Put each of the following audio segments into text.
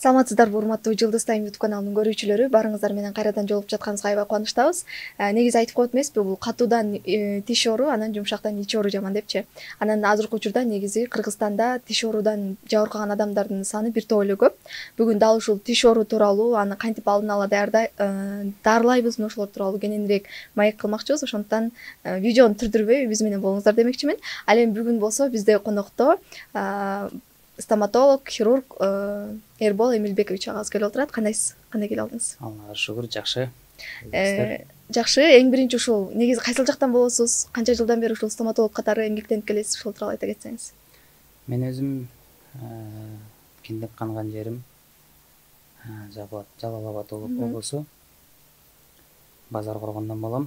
Саламатсыздарбы урматтуу Жылдыз Тайм YouTube каналынын көрүүчүлөрү, барыңыздар менен кайрадан жолугуп жатканыбызга аябай кубанычтабыз. Негизи айтып коет эмеспи, бул катуудан тиш оору, анан жумшактан ич оору жаман депчи. Анан азыркы учурда негизи Кыргызстанда тиш оорудан жабыркаган адамдардын саны бир топ эле көп. Бүгүн дал ушул тиш оору тууралуу, аны кантип алдын ала дарылайбыз, ошолор тууралуу кененирээк маек кылмакчыбыз. Ошондуктан видеону түрдүрбөй биз менен болуңуздар демекчимин. Ал эми бүгүн болсо бизде конокто стоматолог, хирург Эрбол Эмилбекович агабыз келип отурат. Кандайсыз? Кандай келип алдыңыз? Аллага шүгүр, жакшы. Жакшы. Эң биринчи ушул негизи кайсыл жактан болосуз? Канча жылдан бери ушул стоматолог катары эмгектенип келесиз? Ошол тууралуу айта кетсеңиз. Мен өзүм киндик канган жерим Жалал Абад облусу, Базар Коргондон болом.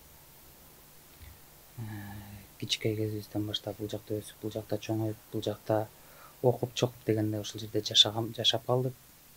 Кичикей кезибизден баштап бул жакта өсүп, бул жакта чоңоюп, бул жакта окуп чокуп дегенде ушул жерде жашап калдык.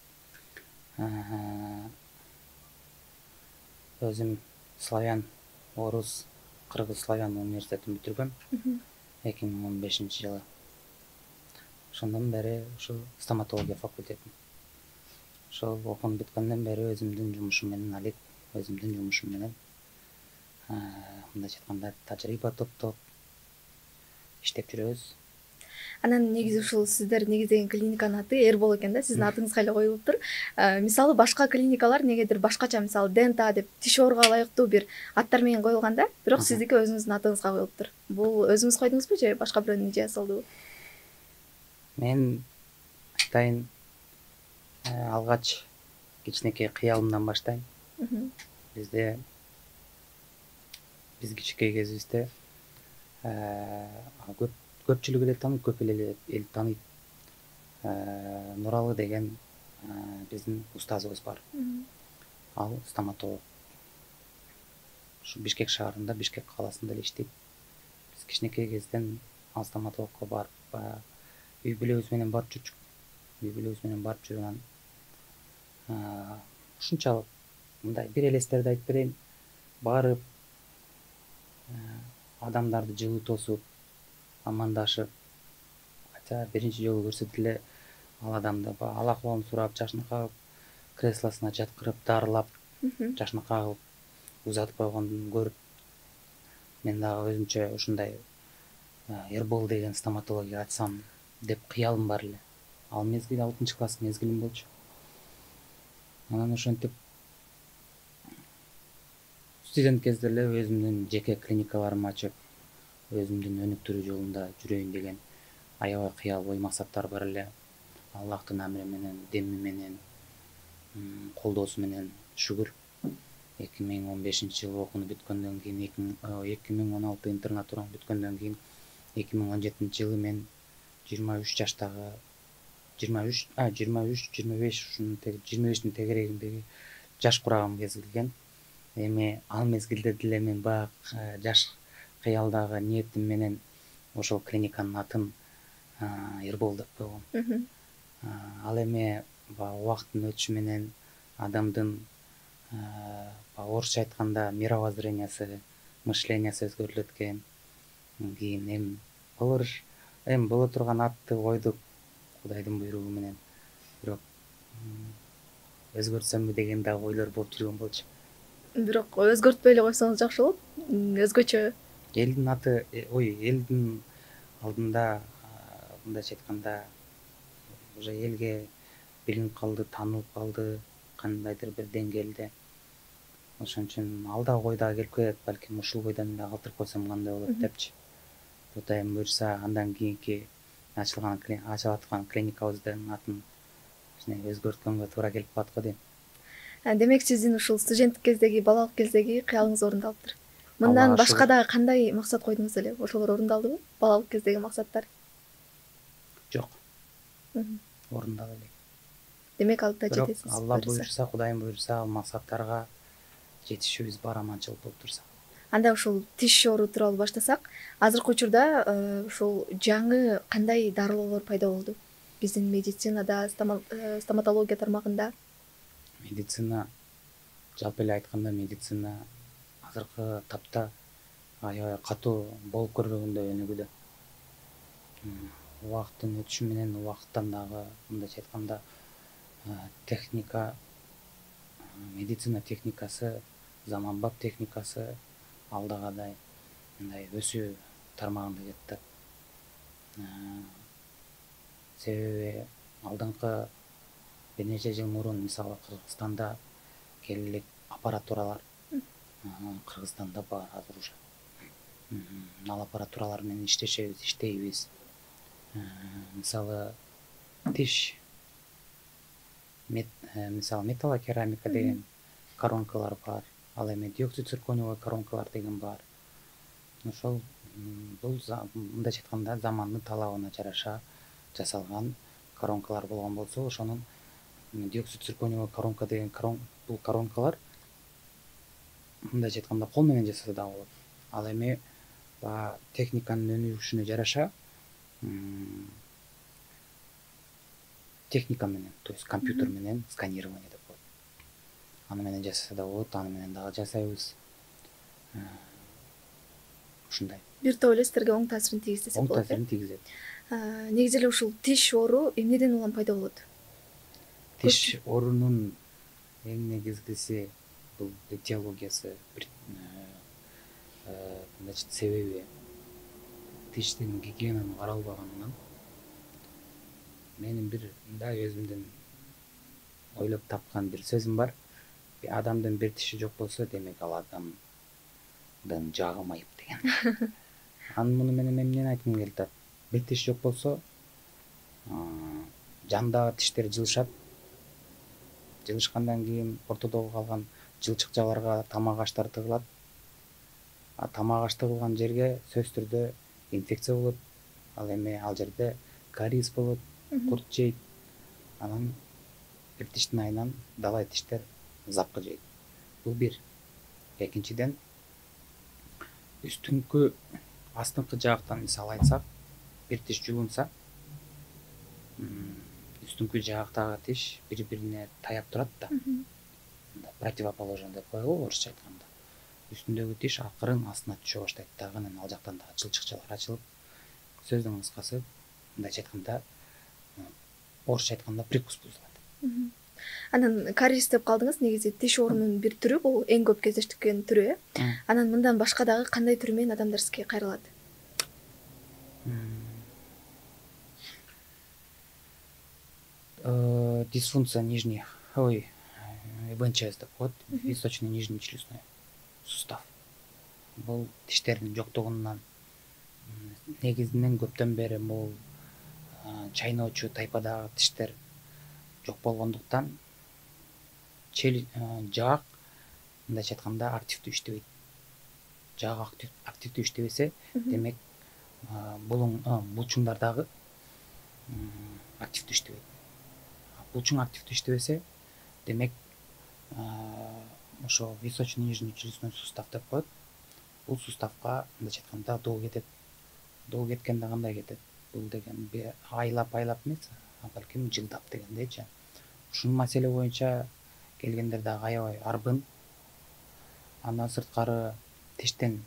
Өзүм славян, орус, кыргыз славян университетин бүтүргөм 2015-жылы. Ошондон бери ушул стоматология факультетин. Ошол окууну бүткөндөн бери өзүмдүн жумушум менен алек, өзүмдүн жумушум менен мындайча айтканда тажрыйба топтоп иштеп жүрөбүз. Анан негизи ушул сиздер негиздеген клиниканын аты Эрбол экен да, сиздин атыңызга эле коюлуптур. Мисалы башка клиникалар негедир башкача, мисалы Дента деп тиш ооруга ылайыктуу бир аттар менен коюлган да, бирок сиздики өзүңүздүн атыңызга коюлуптур. Бул өзүңүз койдуңузбу же башка бирөөнүн идеясы болдубу? Мен айтайын, алгач кичинекей кыялымдан баштайм. Биз кичинекей кезибизде көпчүлүк эле тааныйт, көп эле эл тааныйт. Нуралы деген биздин устазыбыз бар. Ал стоматолог. Ушу Бишкек шаарында, Бишкек калаасында эле иштейт. Биз кичинекей кезден ал стоматологко барып, үй бүлөбүз менен барып жүрчүк. Үй бүлөбүз менен барып жүрүп, ушунчалык мындай бир элестерди айтып берейин. Барып, адамдарды жылуу тосуп, амандашып, биринчи жолу көрсөтүп эле ал адамды ал акыбалын сурап, жашына кагып, креслосуна жаткырып, дарылап, жашына кагып, узатып койгондун көрүп, мен дагы өзүмчө ушундай Эрбол деген стоматология ачсам деп кыялым бар эле. Ал мезгил 6-класс мезгилим болчу. Анан ошентип студент кезде эле өзүмдүн жеке клиникаларымды ачып, өзүмдүн өнүктүрүү жолунда жүрөйүн деген аябай кыял ой максаттар бар эле. Аллахтын амри менен, деми менен, колдоосу менен шүгүр 2015-жылы окууну бүткөндөн кийин, 2016 интернатураны бүткөндөн кийин 2017-жылы мен 23 жаштагы 25 тегерегиндеги жаш курагым кез келген. Эми ал мезгилде деле мен баягы жаш кыялдагы ниетим менен ошол клиниканын атын Эрбол деп койгом. Ал эми убакыттын өтүшү менен адамдын орусча айтканда мировоззрениясы, мышлениясы өзгөрүлөт экен. Кийин эми боло турган атты койдук Кудайдын буйругу менен. Бирок өзгөртсөмбү деген дагы ойлор болуп жүргөн болчу. Бирок өзгөртпөй эле койсоңуз жакшы болот. Өзгөчө. Элдин аты, элдин алдында мындайча айтканда уже элге билинип калды, таанылып калды кандайдыр бир деңгээлде. Ошон үчүн алдагы ой дагы келип келет, балким ушул бойдон эле калтырып койсом кандай болот депчи. Кудайым буйрса, андан кийинки ачылаткан клиникабыздын атын өзгөрткөнгө туура келип калат го дейм. Демек сиздин ушул студенттик кездеги, балалык кездеги кыялыңыз орундалыптыр. Мындан башка дагы кандай максат койдуңуз эле? Ошолор орундалдыбы? Балалык кездеги максаттар? Жок. Орундала элек. Демек алда жетесиз. Бирок Алла буйрса, Кудайым буйрса, ал максаттарга жетишибиз бар, аманчылык болуп турса. Анда ушул тиш оору тууралуу баштасак, азыркы учурда ушул жаңы кандай дарылоолор пайда болду? Биздин медицинада, стоматология тармагында. Медицина, жалпы эле айтканда, медицина азыркы тапта аябай катуу болуп көрбөгөндөй өнүгүүдө. Убакыттын өтүшү менен, убакыттан дагы мындайча айтканда техника, медицина техникасы, заманбап техникасы алдагадай мындай өсүү тармагында кетти. Себеби алдыңкы бир нече жыл мурун мисалы Кыргызстанда келе элек аппаратуралар Кыргызстанда бар азыр уже. Ал аппаратуралар менен иштейбиз. Мисалы тиш, мисалы металлокерамика деген коронкалар бар. Ал эми диоксид циркониевый коронкалар деген бар. Ошол бул мындайча айтканда замандын талабына жараша жасалган коронкалар болгон болсо, ошонун диоксид циркониевый коронка деген бул коронкалар мындайча айтканда кол менен жасаса да болот. Ал эми баягы техниканын өнүгүшүнө жараша техника менен, то есть компьютер менен сканирование деп коет. Аны менен жасаса да болот, аны менен дагы жасайбыз. Ушундай. Бир топ эле силерге оң таасирин тийгизсе болот. Оң таасирин тийгизет. Негизи эле ушул тиш оору эмнеден улам пайда болот? Тиш оорунун эң негизгиси бул этиологиясы, значит, себеби тиштин гигиенаны каралбаганынан. Менин бир мындай өзүмдүн ойлоп тапкан бир сөзүм бар. Адамдын бир тиши жок болсо, демек ал адамдын жагы майып деген. Муну менен эмнени айткым келип атат? Бир тиш жок болсо, жандагы тиштер жылышат. Жылышкандан кийин ортодогу калган жылчыкчаларга тамак аш тартылат. Тамак аш тыгылган жерге сөзсүз түрдө инфекция болот. Ал эми ал жерде кариес болот, курт жейт. Анан бир тиштин айынан далай тиштер запкы жейт. Бул бир. Экинчиден, үстүңкү астыңкы жаактан мисалы айтсак, бир тиш жулунса, үстүңкү жаактагы тиш бири-бирине таяп турат да. Противоположно деп коелу орусча айтканда. Үстүндөгү тиш акырын астына түшө баштайт дагы, анан ал жактан дагы жылчыкчалар ачылып, сөздүн кыскасы, мындайча айтканда, орусча айтканда прикус бузулат. Анан кариес деп калдыңыз, негизи тиш оорунун бир түрү, бул эң көп кездештирген түрү, Анан мындан башка дагы кандай түрү менен адамдар сизге кайрылат? Дисфункция нижних, ВНЧС деп коет, височный нижний челюстной сустав. Бул тиштердин жоктугунан, негизинен көптөн бери бул чайноочу тайпадагы тиштер жок болгондуктан жаак мындайча айтканда активдүү иштебейт. Жаак активдүү иштебесе, демек булчуңдар дагы активдүү иштебейт. Булчуң активдүү иштебесе, демек ошо височный нижний челюстной сустав деп коет. Бул суставка мындайча айтканда доо кетет. Доо кеткенде кандай кетет? Бул деген айлап эмес, балким жылдап дегендейчи. Ушул маселе боюнча келгендер дагы аябай арбын. Андан сырткары тиштен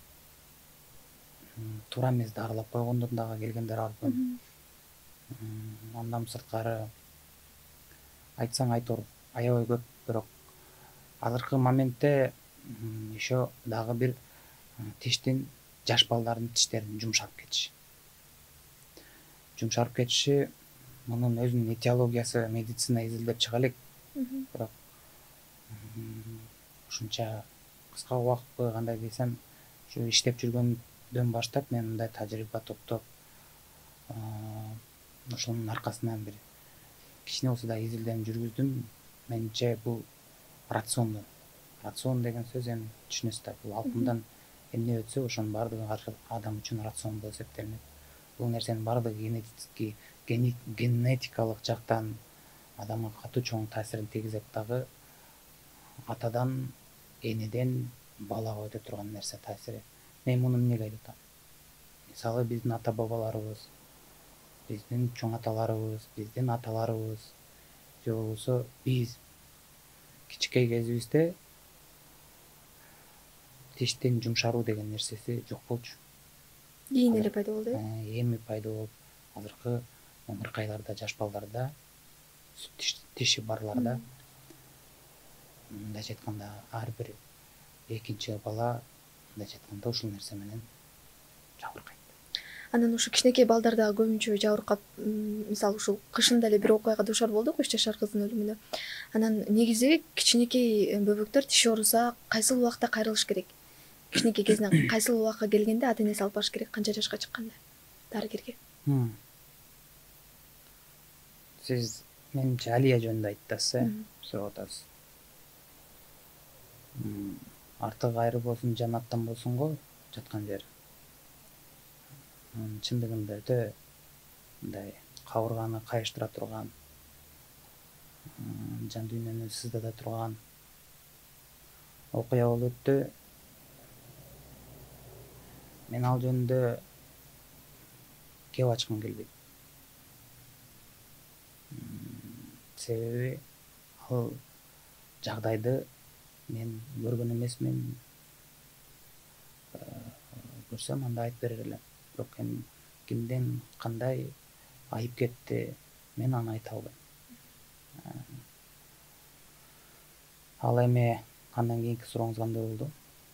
туура эмес дарылап койгондон дагы келгендер арбын. Андан сырткары айтсаң айтор аябай көп, бирок азыркы моментте еще дагы бир тиштин, жаш балдардын тиштеринин жумшарып кетиши. Жумшарып кетиши, мунун өзүнүн этиологиясы медицина изилдеп чыга элек. Бирок ушунча кыска убакытпы кандай десем, ушу иштеп жүргөндөн баштап мен мындай тажрыйба топтоп, ошонун аркасынан бир кичине болсо да изилдөө жүргүздүм. Менимче бул рацион. Рацион деген сөз эми түшүнөсүз да, бул алкымдан эмне өтсө, ошонун баардыгы адам үчүн рацион болуп эсептелинет. Бул нерсенин баардыгы генетикалык жактан адамга катуу чоң таасирин тийгизет дагы, атадан, энеден балага өтө турган нерсе таасири. Мен муну эмнеге айтып атам? Мисалы биздин ата бабаларыбыз, биздин чоң аталарыбыз, биздин аталарыбыз, же болбосо биз кичинекей кезибизде тиштин жумшаруу деген нерсеси жок болчу. Кийин эле пайда болду, Эми пайда болуп, азыркы омуркайларда, жаш балдарда тиши барларда мындайча айтканда ар бир экинчи бала мындайча айтканда ушул нерсе менен жабыркайт. Анан ушу кичинекей балдар дагы көбүнчө жабыркап, мисалы ушул кышында эле бир окуяга дуушар болдук 3 жашар кыздын өлүмүнө. Анан негизи кичинекей бөбөктөр тиш ооруса кайсыл убакта кайрылыш керек? Кичинекей кезинен кайсыл убакка келгенде ата энеси алып барыш керек? Канча жашка чыкканда дарыгерге? Сиз менимче Алия жөнүндө айтасыз, сурап атасыз. Арты кайры болсун, жаннаттан болсун го жаткан жери. Чындыгында өтө мындай кабырганы кайыштыра турган, жан дүйнөнү сыздата турган окуя болуп өттү. Мен ал жөнүндө кеп ачкым келбейт. Себеби ал жагдайды мен көргөн эмесмин. Көрсөм анда айтып берер элем. Бирок эми кимден кандай айып кетти, мен аны айта албайм. Ал эми андан кийинки сурооңуз кандай болду?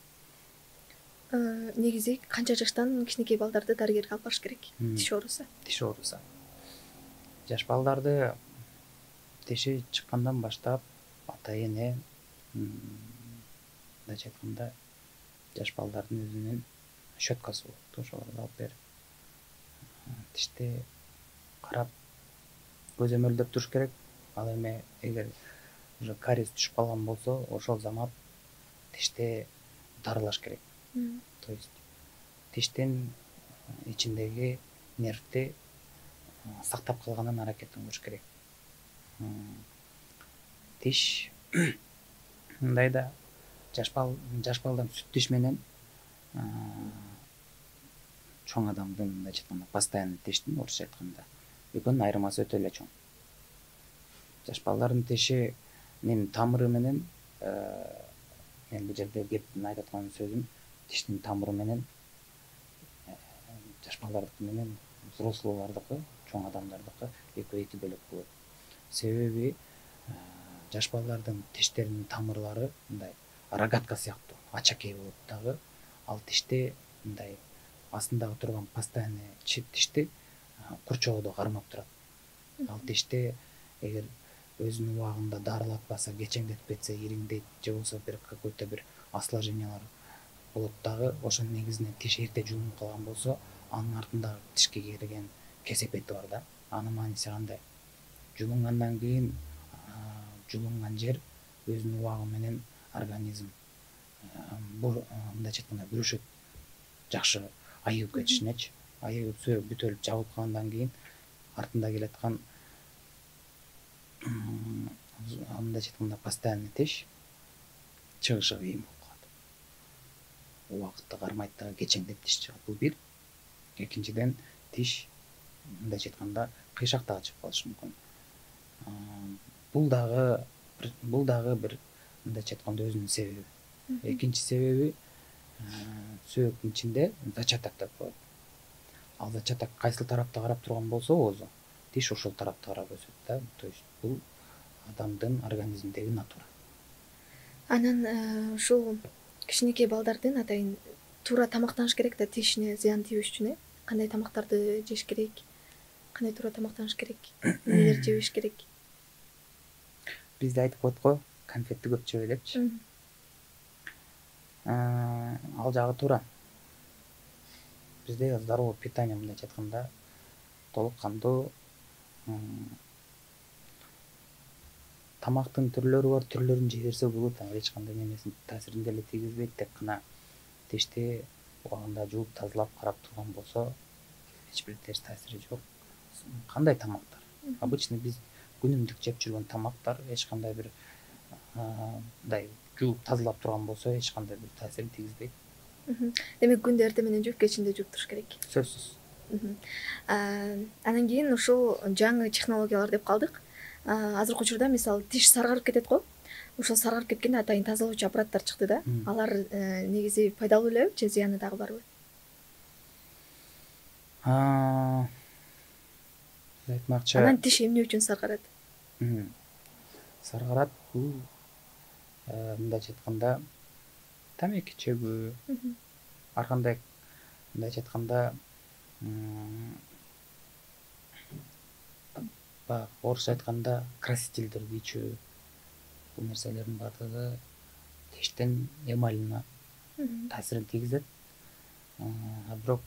Негизи канча жаштан кичинекей балдарды дарыгерге алып барыш керек? Тиш ооруса. Тиш ооруса. Жаш балдарды тиши чыккандан баштап ата эне мындайча айтканда жаш балдардын өзүнүн щеткасы болот. Ошолорду алып берип тишти карап көзөмөлдөп туруш керек. Ал эми эгер уже кариес түшүп калган болсо, ошол замат тишти дарылаш керек. То есть тиштин ичиндеги нервти сактап калганын аракетин кылыш керек. Тиш мындай да жаш балдан сүт тиш менен чоң адамдын мындайча айтканда постоянный тиштин орусча айтканда экөөнүн айырмасы өтө эле чоң. Жаш балдардын тишинин тамыры менен мен бул жерде кеп айтып аткан сөзүм тиштин тамыры менен жаш балдардыкы менен взрослыйлардыкы, чоң адамдардыкы экөө эки бөлөк болот. Себеби жаш балдардын тиштеринин тамырлары мындай рогатка сыяктуу ачакей болуп дагы ал тишти мындай астындагы турган постоянный тишти курчоодо кармап турат. Ал тишти эгер өзүнүн убагында дарылатпаса, кечеңдетпесе, ириңдейт же болбосо бир какой-то бир осложнениялар болот дагы, ошонун негизинен тиш эрте жулунуп калган болсо, анын артындагы тишке кирген кесепети бар да. Анын мааниси кандай? Жулунгандан кийин жулунган жер өзүнүн убагы менен организм мындайча айтканда бүрүшөт. Жакшы айыгып кетишинечи. Айыгып бүтөлүп жабылып калгандан кийин артында келаткан мындайча айтканда постоянный тиш чыгышы кыйын болуп калат. Убакытта кармайт дагы кечеңдеп тиш чыгат. Бул бир. Экинчиден тиш мындайча айтканда кыйшак дагы чыгып калышы мүмкүн. Бул дагы бир мындайча айтканда өзүнүн себеби. Экинчи себеби сөөктүн ичинде зачаток деп коет. Ал зачаток кайсыл тарапта карап турган болсо оозу, тиш ошол тарапта карап өсөт да. То есть бул адамдын организминдеги натура. Анан ушул кичинекей балдардын атайын туура тамактаныш керек да, тишине зыян тийбеш үчүн, кандай тамактарды жеш керек, кандай туура тамактаныш керек, эмнелерди жебеш керек? Бизде айтып коет го, конфетти көп жебе депчи. Ал жагы туура. Бизде здоровый питание мындайча айтканда толук кандуу тамактын түрлөрү бар, түрлөрүн жей берсе болот. Эч кандай немесин таасирин деле тийгизбейт. Тек гана тишти убагында жууп тазалап карап турган болсо эч бир терс таасири жок. Кандай тамактар? Обычно биз күнүмдүк жеп жүргөн тамактар эч кандай бир мындай жууп тазалап турган болсо эч кандай бир таасирин тийгизбейт. Демек күндө эртең менен жууп, кечинде жууп туруш керек. Сөзсүз. Анан кийин ушул жаңы технологиялар деп калдык. Азыркы учурда мисалы тиш саргарып кетет го. Ошол саргарып кеткенде атайын тазалоочу аппараттар чыкты да. Алар негизи пайдалуу элеби же зыяны дагы барбы? Айтмакчы. Анан тиш эмне үчүн саргарат? Саргарат бул мындайча айтканда тамеки чөгүү, ар кандай мындайча айтканда баягы орусча айтканда красительдерди ичүү, бул нерселердин баардыгы тиштин эмалине таасирин тийгизет. Бирок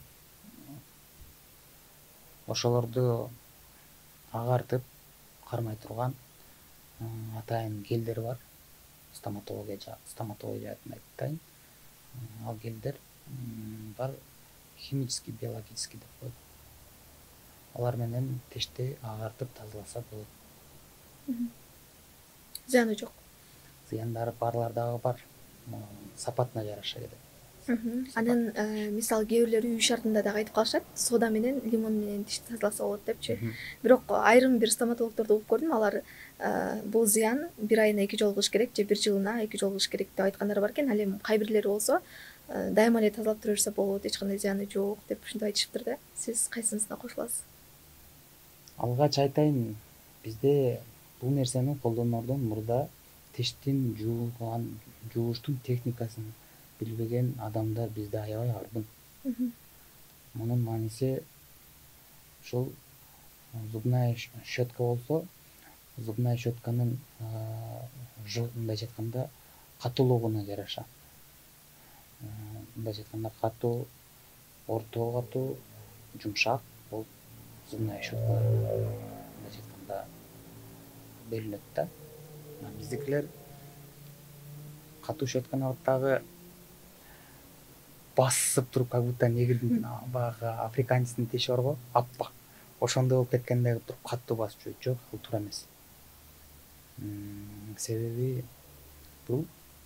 ошолорду агартып кармай турган атайын гелдер бар. Стоматология жаатында айтайын. Ал гелдер бар, химический, биологический деп коет. Алар менен тишти агартып тазаласа болот. Зыяны жок. Зыяндары барлар дагы бар. Сапатына жараша кетет. Анан мисалы кээ бирлери үй шартында дагы айтып калышат, сода менен лимон менен тишти тазаласа болот депчи. Бирок айрым бир стоматологдорду угуп көрдүм, алар бул зыян 1 айына 2 жолу кылыш керек же 1 жылына 2 жолу кылыш керек деп айткандары бар экен. Ал эми кай бирлери болсо дайыма эле тазалап тура берсе болот, эч кандай зыяны жок деп ушинтип айтышыптыр да. Сиз кайсынысына кошуласыз? Алгач айтайын, бизде бул нерсени колдонордон мурда тиштин жууштун техникасын билбеген адамдар бизде аябай арбын. Мунун мааниси ушул зубная щетка болсо, зубная щетканын мындайча айтканда катуулугуна жараша. Мындайча айтканда катуу, орто катуу, жумшак болуп зубная щеткалар мындайча айтканда берилет да. Биздикилер катуу щетканы алып дагы басып туруп, как будто негилдин баягы африканецтин тиши бар го, аппак. Ошондой болуп кеткендей кылып туруп катуу басып жүрөт. Жок, бул туура эмес. Себеби бул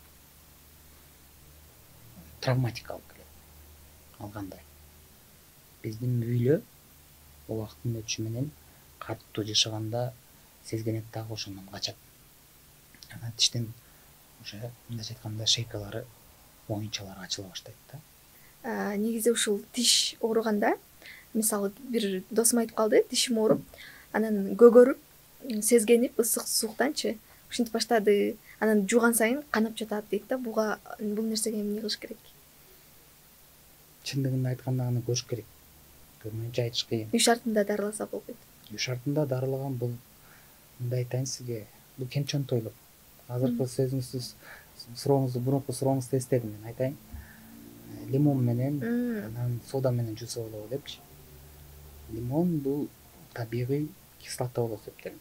травматика алып келет. Ал кандай? Биздин үйлө убакыттын өтүшү менен катуу жашаганда сезгенек дагы ошондон качат. Анан тиштин уже мындайча айтканда шейкалары, моюнчалары ачыла баштайт да. Негизи ушул тиш ооруганда, мисалы бир досум айтып калды, тишим ооруп, анан көгөрүп, сезгенип ысык сууктанчы ушинтип баштады. Анан жууган сайын канап жатат дейт да. Бул нерсеге эмне кылыш керек? Чындыгын айтканда аны көрүш керек. Көрмөйүнчө айтыш кыйын. Үй шартында дарыласа болбойт. Үй шартында дарылаган бул, мындай айтайын сизге, бул кемчонтойлук. Азыркы сөзүңүздү, мурунку сурооңузду эстедим мен, айтайын. Лимон менен, анан сода менен жууса болобу депчи. Лимон бул табигый кислота болуп эсептелинет.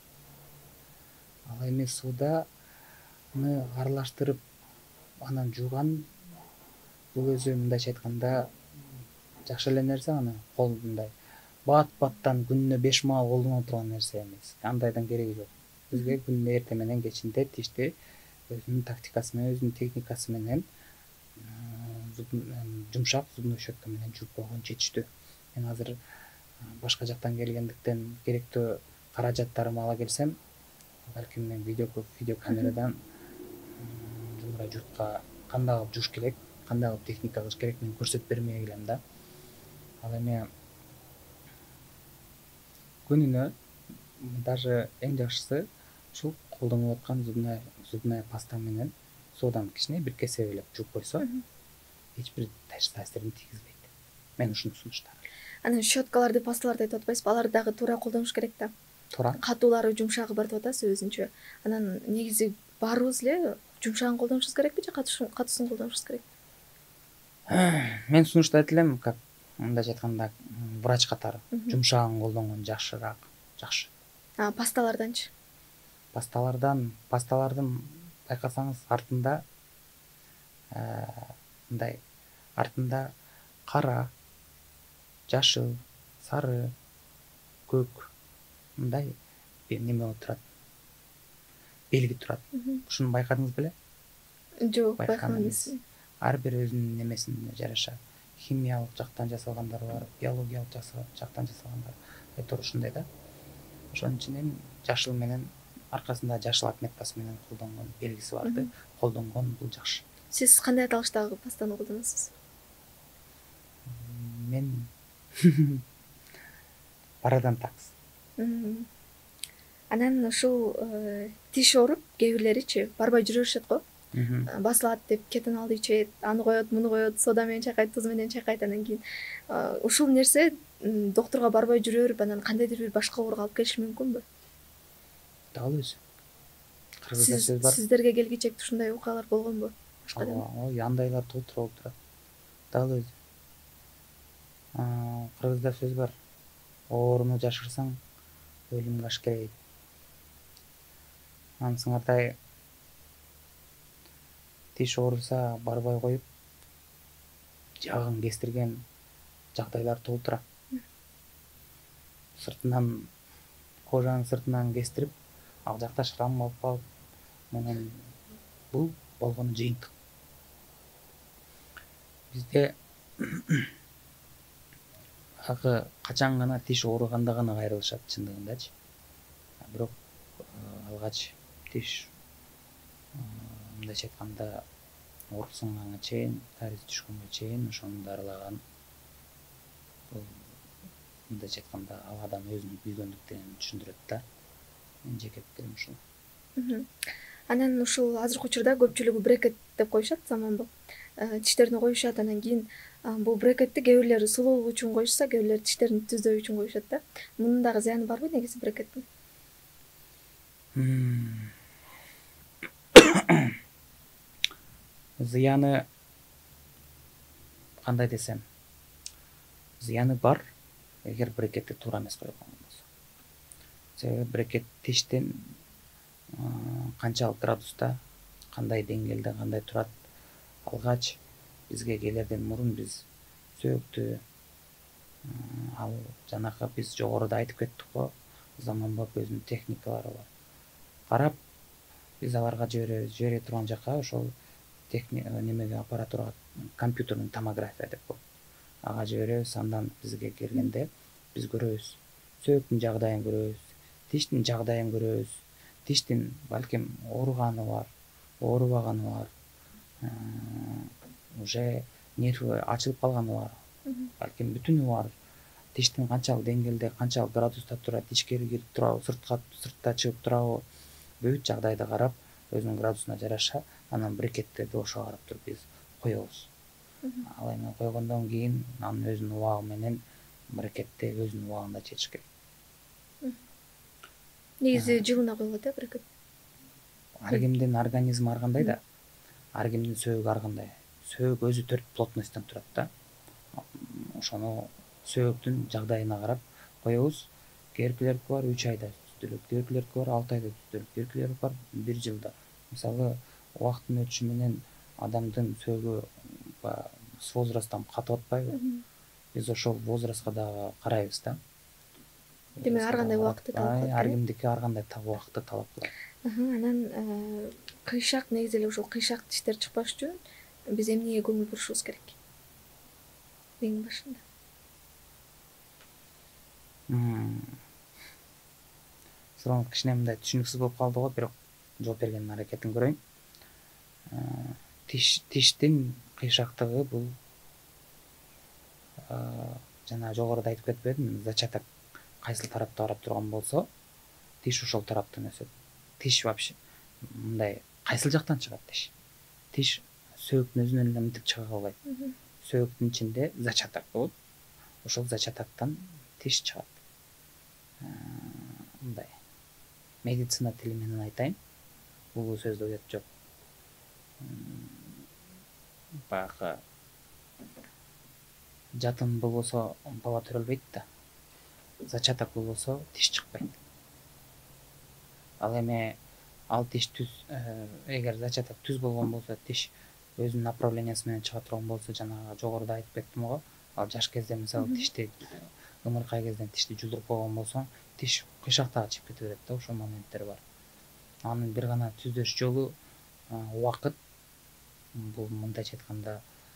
Ал эми соданы аралаштырып анан жууган бул өзү мындайча айтканда жакшы эле нерсе. Аны кол мындай бат-баттан күнүнө 5 маал колдоно турган нерсе эмес. Андайдын кереги жок. Бизге күнүнө эртең менен кечинде тишти өзүнүн тактикасы менен, өзүнүн техникасы менен жумшак зубной щетка менен жууп койгон жетиштүү. Мен азыр башка жактан келгендиктен керектүү каражаттарымды ала келсем, балким мен видео камерадан жумурай журтка кандай кылып жууш керек, кандай кылып техника кылыш керек мен көрсөтүп бермей келем да. Ал эми күнүнө даже эң жакшысы ушул колдонуп аткан зубная паста менен соданы кичине бир кесебелеп жууп койсо, эч бир таасирин тийгизбейт. Мен ушуну сунуштайм. Анан щеткаларды, пасталарды айтып атпайсызбы? Аларды дагы туура колдонуш керек да. Туура. Катуулары, жумшагы бар деп атасыз өзүнчө. Анан негизи баарыбыз эле жумшагын колдонушубуз керекпи же катуусун колдонушубуз керек? Мен сунуштайт элем, как мындайча айтканда врач катары. Жумшагын колдонгон жакшыраак, жакшы. Пасталарданчы? Пасталардын байкасаңыз артында мындай артында кара, жашыл, сары, көк мындай бир неме болуп турат. Белги турат. Ушуну байкадыңыз беле? Жок, байкаган эмесмин. Ар бир өзүнүн немесине жараша. Химиялык жактан жасалгандары бар, биологиялык жактан жасалгандар. Айтор ушундай да. Ошонун ичинен жашыл менен аркасында жашыл отметкасы менен колдонгон белгиси барды колдонгон бул жакшы. Сиз кандай аталыштагы пастаны колдоносуз? Мен Парадонтакс. Анан ушул тиш ооруп кээ бирлеричи барбай жүрө беришет го. Басылат деп кетин алды ичет, аны коет, муну коет, сода менен чайкайт, туз менен чайкайт. Анан кийин ушул нерсе доктурга барбай жүрө берип, анан кандайдыр бир башка ооруга алып келиши мүмкүнбү? Дал өзү. Кыргызда сөз бар. Сиздерге келгичекте ушундай окуялар болгонбу? Башкадан? Ой, андайлар толтура болуп турат. Дал өзү. Кыргызда сөз бар. Ооруну жашырсаң, өлүмгө ашкерейт. Анысыңардай тиш ооруса барбай коюп, жагын кестирген жагдайлар толтура. Сыртынан, кожанын сыртынан кестирип, ал жакта шрам болуп калып, менен бул болгону жыйынтык. Бизде качан гана тиш ооруганда гана кайрылышат чындыгындачы. Бирок алгач тиш мындайча айтканда ооруксунганга чейин, кариес түшкөнгө чейин ошону дарылаган. Бул мындайча айтканда ал адам өзүнүн күйгөндүктөрүн түшүндүрөт да. Менин жеке пикирим ушул. Анан ушул азыркы учурда көпчүлүгү брекет деп коюшат, заманбап. Тиштерине коюшат, анан кийин бул брекетти кээ бирлери сулуулук үчүн коюшса, кээ бирлери тиштерин түзөө үчүн коюшат да. Мунун дагы зыяны барбы негизи брекеттин? Зыяны кандай десем, зыяны бар, эгер брекетти туура эмес койгон болсо. Себеби брекет тиштин канчалык градуста, кандай деңгээлде, кандай турат. Алгач бизге келерден мурун биз сөөктү, ал жанакы биз жогоруда айтып кеттик го, заманбап өзүнүн техникалары бар. Карап, биз аларга жибере турган жака ошол немеге аппаратурага, компьютерный томография деп коет. Ага жиберебиз, андан бизге келгенде биз көрөбүз. Сөөктүн жагдайын көрөбүз, тиштин жагдайын көрөбүз. Тиштин балким ооруганы бар, оорубаганы бар. Уже нерві ачылып калганы бар. Балким бүтүнү бар. Тиштин канчалык деңгээлде, канчалык градуста турат, ичкери кирип турабы, сыртта чыгып турабы, бүт жагдайды карап, өзүнүн градусуна жараша, анан брекеттерди ошого карап туруп биз коебуз. Ал эми койгондон кийин анын өзүнүн убагы менен брекетти өзүнүн убагында чечиш керек. Негизи жылына коюлат брекет. Ар кимдин организми ар кандай да, ар кимдин сөөгү ар кандай. Сөөк өзү 4 плотностьтон турат да. Ошону сөөктүн жагдайына карап коебуз. Керкилердики бар 3 айда түзүлөт, керкилердики бар 6 айда түзүлөт, керкилердики бар 1 жылда. Мисалы, убакыттын өтүшү менен адамдын сөөгү с возрастом катып атпайбы? Биз ошол возрастка дагы карайбыз да. Демек ар кандай убакытты талап кылат. Ар кимдики ар кандай убакытты талап кылат. Анан кыйшак, негизи эле ушул кыйшак тиштер чыкпаш үчүн биз эмнеге көңүл бурушубуз керек? Эң башында. Сурооңуз кичине мындай түшүнүксүз болуп калды го, бирок жооп бергенге аракетин көрөйүн. Тиштин кыйшактыгы бул жана жогоруда айтып кетпедимби, зачаток кайсыл тарапта карап турган болсо, тиш ошол тараптан өсөт. Тиш вообще мындай кайсыл жактан чыгат тиш? Тиш сөөктүн өзүнөн эле мынтип чыга калбайт. Сөөктүн ичинде зачаток болот. Ошол зачатоктон тиш чыгат. Мындай медицина тили менен айтайын, бул сөздө уят жок. Баягы жатын болбосо бала төрөлбөйт да. Зачаток болбосо тиш чыкпайт. Ал эми ал тиш түз, эгер зачаток түз болгон болсо, тиш өзүнүн направлениясы менен чыга турган болсо, жанагы жогоруда айтып кеттим го, ал жаш кезде мисалы тишти ымыркай кезден тишти жулдуруп койгон болсоң, тиш кыйшактага чыгып кете берет да, ошол моменттер бар. Анын бир гана түздөш жолу убакыт. Бул мындайча айтканда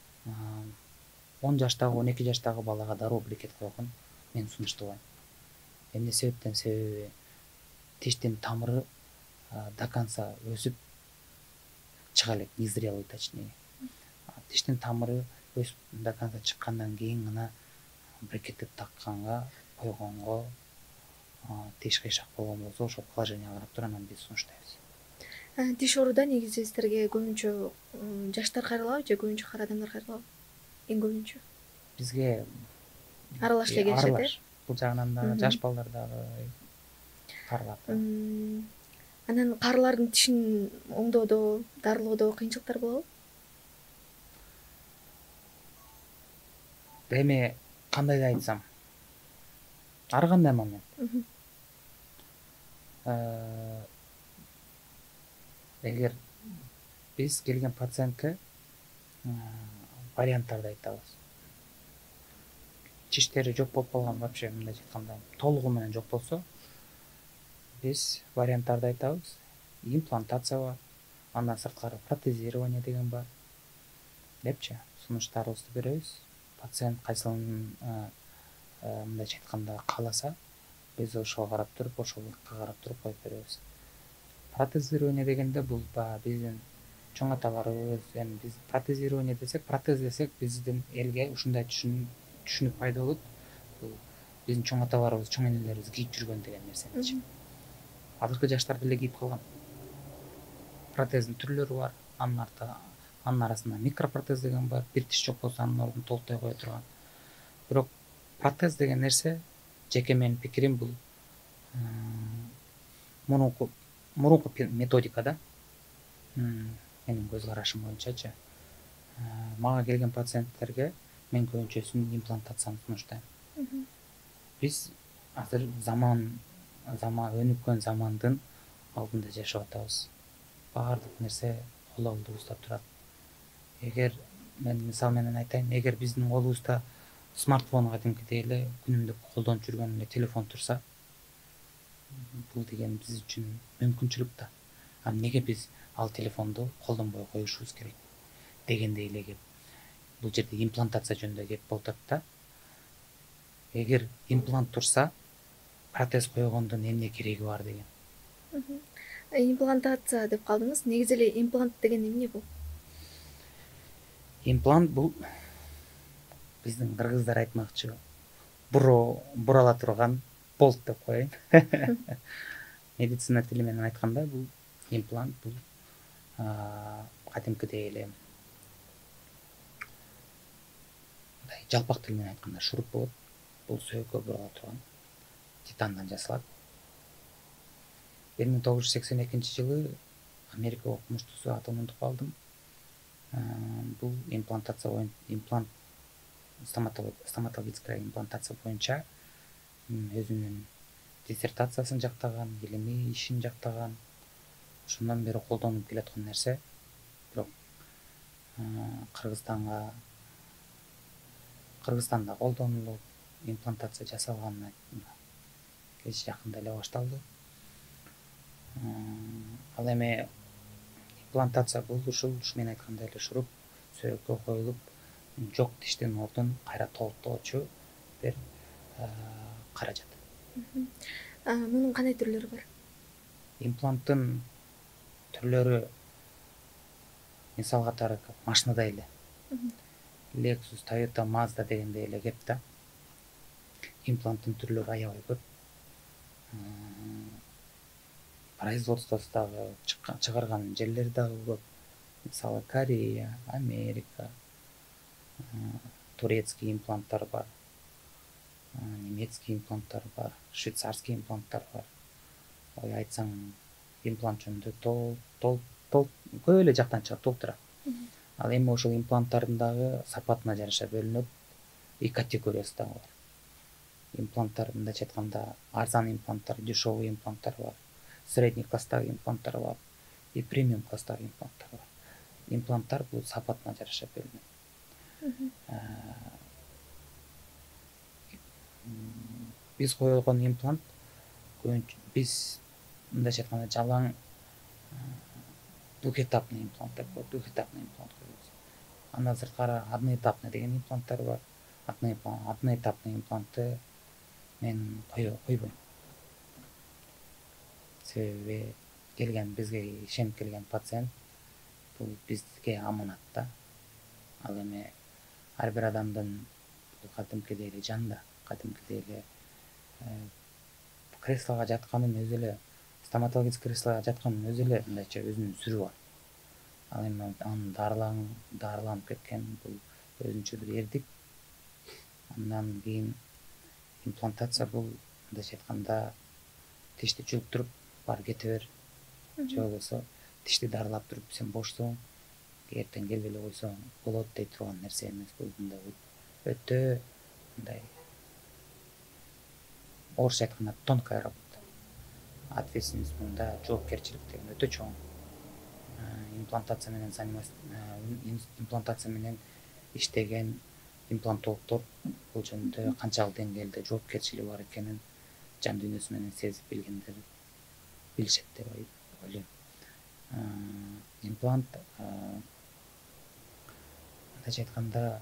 10 жаштагы, 12 жаштагы балага дароо брекет койгон мен сунуштабайм. Эмне себептен? Себеби тиштин тамыры до конца өсүп чыга элек, не зрелый точнее. Тиштин тамыры өсүп до конца чыккандан кийин гана брекетти такканга, койгонго тиш кыйшак болгон болсо ошол положенияга карап туруп анан биз сунуштайбыз. Тиш ооруда негизи сиздерге көбүнчө жаштар кайрылабы же көбүнчө кара адамдар кайрылабы? Эң көбүнчө Бизге аралаш эле келишет, аралаш. Бул жагынан дагы жаш балдар дагы карылат. Анан карылардын тишин оңдоодо, дарылоодо кыйынчылыктар болобу? Эми кандай да айтсам, ар кандай момент. Эгер биз келген пациентке варианттарды айтабыз. Тиштери жок болуп калган, вообще мындайча айтканда толугу менен жок болсо, биз варианттарды айтабыз. Имплантация бар, андан сырткары протезирование деген бар депчи сунуштарыбызды беребиз. Пациент кайсылын мындайча айтканда кааласа, биз ошого карап туруп, ошол убакытка карап туруп коюп беребиз. Протезирование дегенде бул баягы биздин чоң аталарыбыз, эми биз протезирование десек, протез десек биздин элге ушундай түшүнүк пайда болот. Бул биздин чоң аталарыбыз, чоң энелерибиз кийип жүргөн деген нерсеничи. Азыркы жаштар деле кийип калган. Протездин түрлөрү бар. Анын арасында микропротез деген бар. Бир тиш жок болсо анын ордуна толуктай кое турган. Бирок протез деген нерсе, жеке менин пикирим, бул мурунку методика да. Менин көз карашым боюнчачы. Мага келген пациенттерге мен көбүнчөсүн имплантацияны сунуштайм. Биз азыр заман өнүккөн замандын алдында жашап атабыз. Баардык нерсе кол алдыбызда турат. Эгер мен мисал менен айтайын, эгер биздин колубузда смартфон кадимкидей эле күнүмдүк колдонуп жүргөн эле телефон турса, бул деген биз үчүн мүмкүнчүлүк да. Неге биз ал телефонду колдонбой коюшубуз керек дегендей эле кеп. Бул жерде имплантация жөнүндө кеп болуп атат да. Эгер имплант турса, протез койгондун эмне кереги бар деген. Имплантация деп калдыңыз. Негизи эле имплант деген эмне бул? Имплант бул биздин кыргыздар айтмакчы бурала турган болт деп коеюн. Медицина тили менен айтканда, бул имплант бул кадимкидей эле жалпак тил менен айтканда шуруп болот. Бул сөйккө бурала турган титандан жасалат. 1982-жылы Америка окумуштусу атын унутуп калдым. Бул имплантация стоматологическая имплантация боюнча өзүнүн диссертациясын жактаган, илимий ишин жактаган, ошондон бери колдонуп келаткан нерсе. Бирок Кыргызстанда колдонулуп, имплантация жасалган кеч жакында эле башталды. Ал эми имплантация бул ушу мен айткандай эле шуруп сөйккө коюлуп, жок тиштин ордун кайра толуктоочу бир каражат. Мунун кандай түрлөрү бар? Импланттын түрлөрү мисал катары машинада эле. Lexus, Toyota, Mazda дегендей эле кеп да. Импланттын түрлөрү аябай көп. Производствосу дагы чыгарган жерлери дагы көп. Мисалы Корея, Америка, турецкий импланттар бар, немецкий импланттар бар, швейцарский импланттар бар. Ой айтсаң, имплант жөнүндө көп эле жактан чыгат, толтурат. Ал эми ошол импланттардын дагы сапатына жараша бөлүнөт. И категориясы дагы бар. Импланттар мындайча айтканда арзан импланттар, дешевый импланттар бар, средний класстагы импланттар бар, и премиум класстагы импланттар бар. Импланттар бул сапатына жараша бөлүнөт. Биз койгон имплант биз мындайча айтканда жалаң двухэтапный имплант деп коет, двухэтапный имплант коебуз. Андан сырткары одноэтапный деген импланттар бар. Одноэтапный имплантты мен койбойм. Себеби бизге ишенип келген пациент бул бизге аманат да. Ал эми ар бир адамдын кадимкидей эле жанда, кадимкидей эле креслого жатканын өзү эле, стоматологический креслого жатканын өзү эле мындайча өзүнүн сүрү бар. Ал эми анын дарыланып кеткен бул өзүнчө бир эрдик. Андан кийин имплантация бул мындайча айтканда тишти чулуктуруп бар кете бер, же болбосо тишти дарылап туруп сен бошсоң эртең келбей эле койсоң болот дей турган нерсе эмес. Бул мындай өтө мындай орусча айтканда тонкая работа. Ответственность мында, жоопкерчилик деген өтө чоң. Имплантация менен имплантация менен иштеген имплантологдор бул жөнүндө канчалык деңгээлде жоопкерчилиги бар экенин жан дүйнөсү менен сезип билгендер билишет деп ойлойм. Имплант мындайча айтканда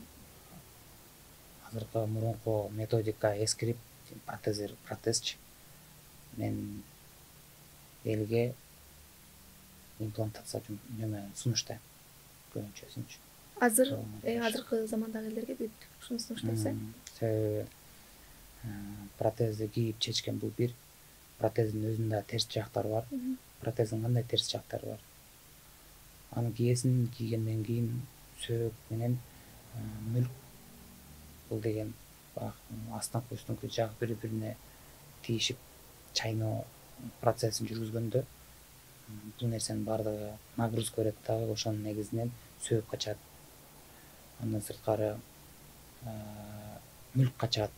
азыркы мурунку методика эскирип, протезчи. Мен элге имплантация сунуштайм көбүнчөсүнчү. Азыркы замандагы элдерге бүт ушуну сунуштайсыз? Себеби протезди кийип чечкен бул бир, протездин өзүнүн да терс жактары бар. Протездин кандай терс жактары бар? Аны кийгенден кийин сөөк менен мүлк, бул деген астыңкы үстүңкү жак бири-бирине тийишип чайноо процессин жүргүзгөндө бул нерсенин баардыгы нагрузка берет дагы, ошонун негизинен сөөк качат. Андан сырткары мүлк качат.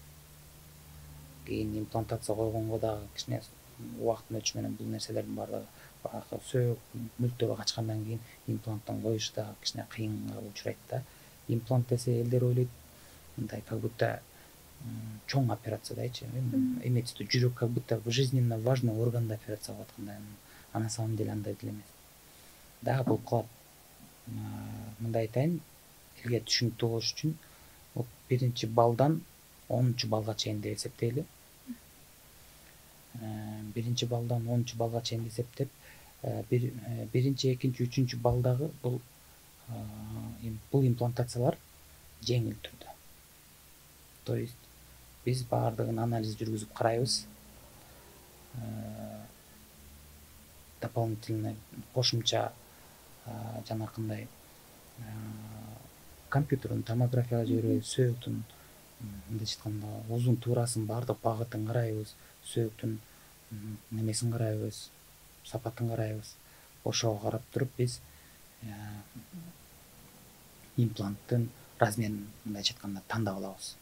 Кийин имплантация койгонго дагы кичине убакыттын өтүшү менен бул нерселердин баардыгы баягы сөөк, мүлктөрү качкандан кийин импланттын коюшу дагы кичине кыйынга учурайт да. Имплант десе элдер ойлойт мындай как будто чоң операциядайчы, имеется в виду жүрөк как будто жизненно важный органды операция кылып аткандай, а на самом деле андай деле эмес. Дагы бул кылат. Мындай айтайын, элге түшүнүктүү болуш үчүн биринчи балдан 10 балга чейин деп эсептейли. Биринчи балдан 10 балга чейин эсептеп, биринчи, экинчи, үчүнчү балдагы бул имплантациялар жеңил түрдө. То есть биз баардыгын анализ жүргүзүп карайбыз. Дополнительный кошумча жанакындай компьютердин томографияга жиберебиз, сөөктүн мындайча айтканда узун туурасын баардык багытын карайбыз, сөөктүн немесин карайбыз, сапатын карайбыз. Ошого карап туруп биз импланттын размерин мындайча айтканда тандап алабыз.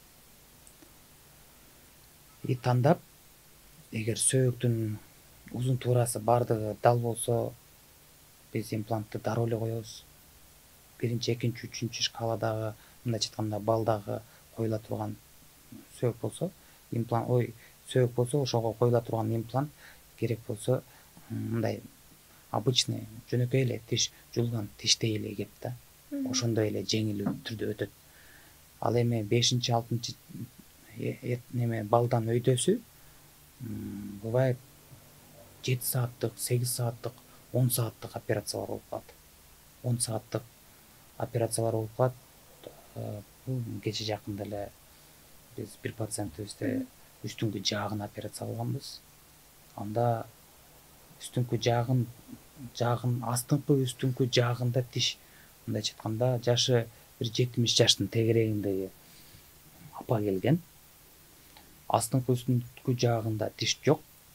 Тандап, эгер сөөктүн узун туурасы баардыгы дал болсо, биз имплантты дароо эле коебуз. Биринчи, экинчи, үчүнчү шкаладагы мындайча айтканда балдагы коюла турган сөөк болсо, сөөк болсо ошого коюла турган имплант керек болсо мындай обычный жөнөкөй эле тиш жулган тиштей эле кеп да. Ошондой эле жеңил түрдө өтөт. Ал эми 5-6 неме балдан өйдөсү бывает 7 сааттык, 8 сааттык, 10 сааттык операциялар болуп калат. 10 сааттык операциялар болуп калат. Бул кече жакында эле биз бир пациентибизде үстүңкү жаагын операция кылганбыз. Анда үстүңкү жаагын астыңкы үстүңкү жаагында тиш, мындайча айтканда жашы бир 70 жаштын тегерегиндеги апа келген. Астыңкы үстүңкү жаагында тиш жок.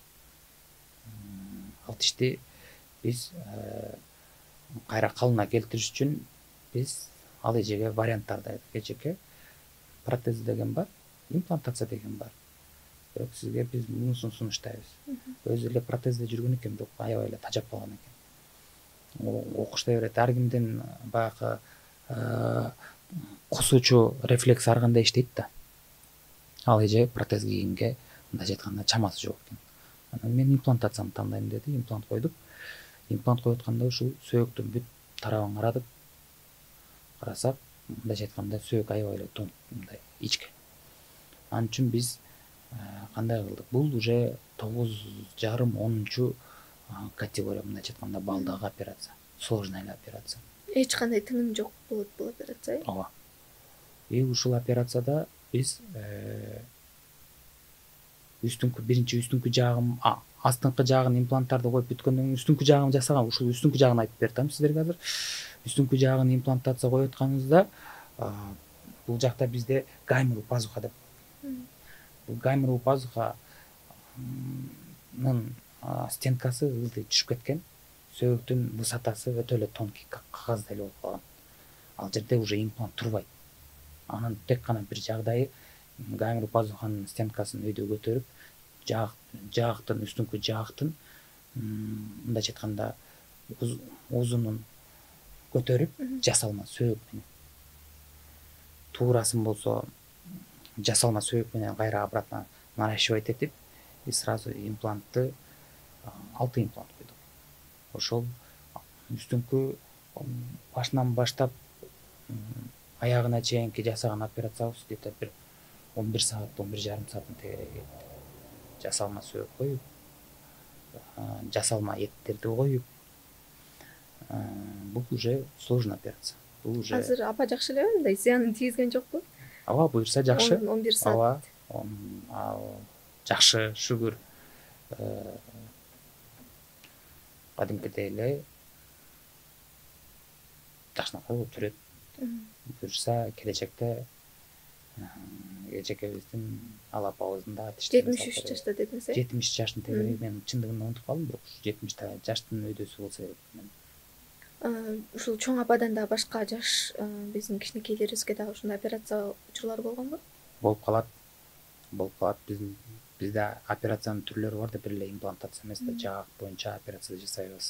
Ал тишти биз кайра калыбына келтириш үчүн биз ал эжеге варианттарды айттык. Эжеке, протез деген бар, имплантация деген бар. Бирок сизге биз мунусун сунуштайбыз. Өзү эле протезде жүргөн экен, бирок аябай эле тажап калган экен. Окуштай берет. Ар кимдин баягы кусуучу рефлекс ар кандай иштейт да. Ал эже протез кийгенге мындайча айтканда чамасы жок экен. Анан мен имплантацияны тандайм деди, имплант койдук. Имплант коюп атканда ушул сөөктүн бүт тарабын карадык. Карасак, мындайча айтканда сөөк аябай эле тоң, мындай ичке. Ал үчүн биз кандай кылдык? Бул уже 9,5-10 категория, мындайча айтканда балдагы операция, сложный операция. Эч кандай тыным жок болот бул операция? Ооба. Ушул операцияда биз биринчи үстүңкү жагым, астыңкы жагын импланттарды коюп бүткөндөн кийин үстүңкү жагын жасаган. Ушул үстүңкү жагын айтып берем сиздерге азыр. Үстүңкү жагын имплантация коюп атканыбызда бул жакта бизде гайморовый пазуха деп. Бул гайморовый пазуханын стенкасы ылдый түшүп кеткен. Сөөгүттүн высотасы өтө эле тонкий, кагаздай эле болуп калган. Ал жерде уже имплант турбайт. Анын тек гана бир жагдайы гайморовый пазуханын стенкасын өйдө көтөрүп, жаактын үстүңкү жаактын мындайча айтканда узунун көтөрүп жасалма сөөк менен. Туурасын болсо жасалма сөөк менен кайра обратно наращивать этип, и сразу имплантты 6 имплант койдук. Ошол үстүңкү башынан баштап аягына чейинки жасаган операциябыз где-то бир 11 саат, 11,5 сааттын тегереги кетти. Жасалма сөөк коюп, жасалма эттерди коюп, бул уже сложный операция. Бул уже азыр аба жакшы элеби, мындай зыянын тийгизген жокпу? Аба буюрса жакшы. 11 саат. Ооба, жакшы, шүгүр. Кадимкидей эле жакшынакай болуп жүрөт. Буюрса келечекте эжекебиздин алапабыздын да тиштери 73 жашта дедиңиз, 70 жаштын тегереги. Мен чындыгында унутуп калдым, бирок 70 жаштын өйдөсү болсо керек. Ушул чоң ападан да башка жаш биздин кичинекейлерибизге дагы ушундай операция учурлары болгонбу? Болуп калат. Бизде операциянын түрлөрү бар да, бир эле имплантация эмес да, жаак боюнча операция жасайбыз.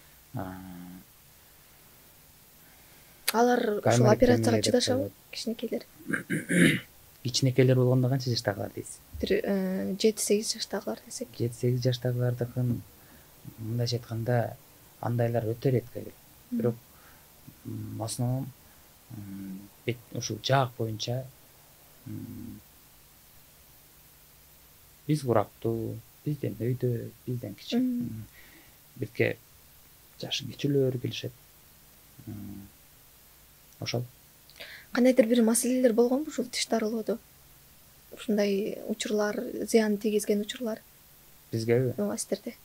Алар ушул операцияга чыдашабы, кичинекейлер? Кичинекейлер болгондо канча жаштагылар дейсиз? Бир 7-8 жаштагылар десек. 7-8 жаштагылардыкын мындайча айтканда андайлар өтө редко келет. Бирок в основном ушул жаак боюнча биз курактуу, бизден өйдө, бизден кичи. Бирке жашы кичүүлөр келишет. Ошол. Кандайдыр бир маселелер болгонбу ушул тиш дарылоодо? Ушундай учурлар, зыян тийгизген учурлар? Бизгеби? Ооба, сиздерде.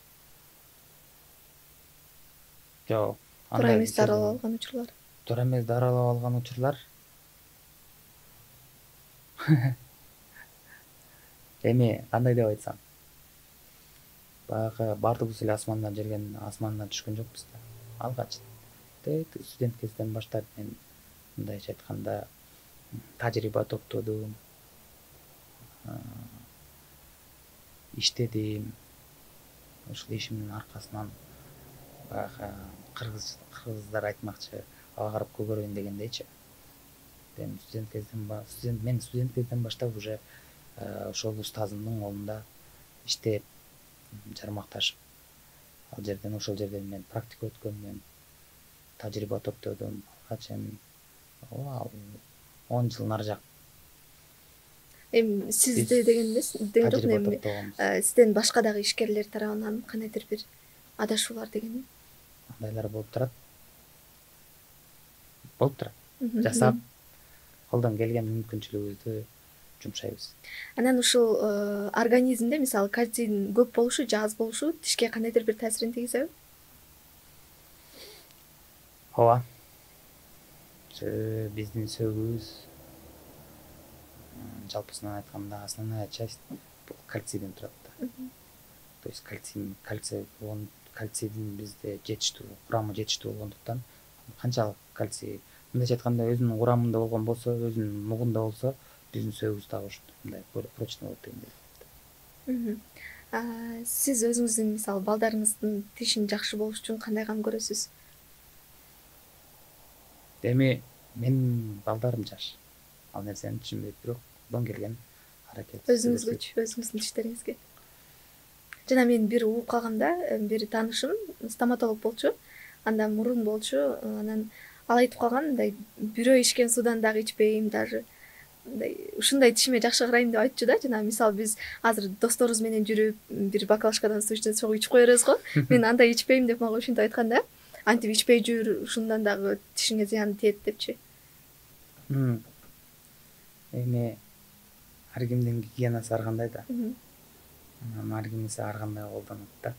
Жок. Туура эмес дарылап алган учурлар? Туура эмес дарылап алган учурлар. Эми кандай деп айтсам? Баягы баардыгыбыз эле асмандан түшкөн жокпуз да. Алгач студент кезден баштап мен мындайча айтканда тажрыйба топтодум, иштедим. Ушул ишимдин аркасынан баягы кыргыздар айтмакчы, ага карап көгөрөйүн дегендейчи. Мен студент кезден баштап уже ошол устазымдын колунда иштеп, жармакташып, ошол жерден мен практика өткөм, тажрыйба топтодум. Алгач эми 10 жыл нары жак. Эми сизде деген жок, эми сизден башка дагы ишкерлер тарабынан кандайдыр бир адашуулар деген? Андайлар болуп турат. Жасап, колдон келген мүмкүнчүлүгүбүздү жумшайбыз. Анан ушул организмде мисалы кальцийдин көп болушу же аз болушу тишке кандайдыр бир таасирин тийгизеби? Ооба. Биздин сөөгүбүз жалпысынан айтканда основная часть бул кальцийден турат да. То есть кальцийдин бизде жетиштүү, курамы жетиштүү болгондуктан канчалык кальций мындайча айтканда өзүнүн курамында болгон болсо, өзүнүн нугунда болсо, биздин сөөгүбүз дагы ушундай прочный болот дегендей. Сиз өзүңүздүн мисалы балдарыңыздын тишин жакшы болуш үчүн кандай кам көрөсүз? Эми менин балдарым жаш. Ал нерсени түшүнбөйт, бирок колдон келген аракет. Өзүңүзгөчү, өзүңүздүн тиштериңизге. Жана мен бир угуп калгамда, бир таанышым стоматолог болчу, анда мурун болчу, анан ал айтып калган, мындай бирөө ичкен суудан дагы ичпейм, даже мындай ушундай тишиме жакшы карайм деп айтчу да. Жана мисалы биз азыр досторубуз менен жүрүп, бир баклажкадан суу ичсек, чогуу ичип кое беребиз го. Мен андай ичпейм деп мага ушинтип айткан да. Антип ичпей жүр, ушундан дагы тишиңе зыян тиет депчи. Эми ар кимдин гигиенасы ар кандай да. анан ар кимиси ар кандай колдонот да.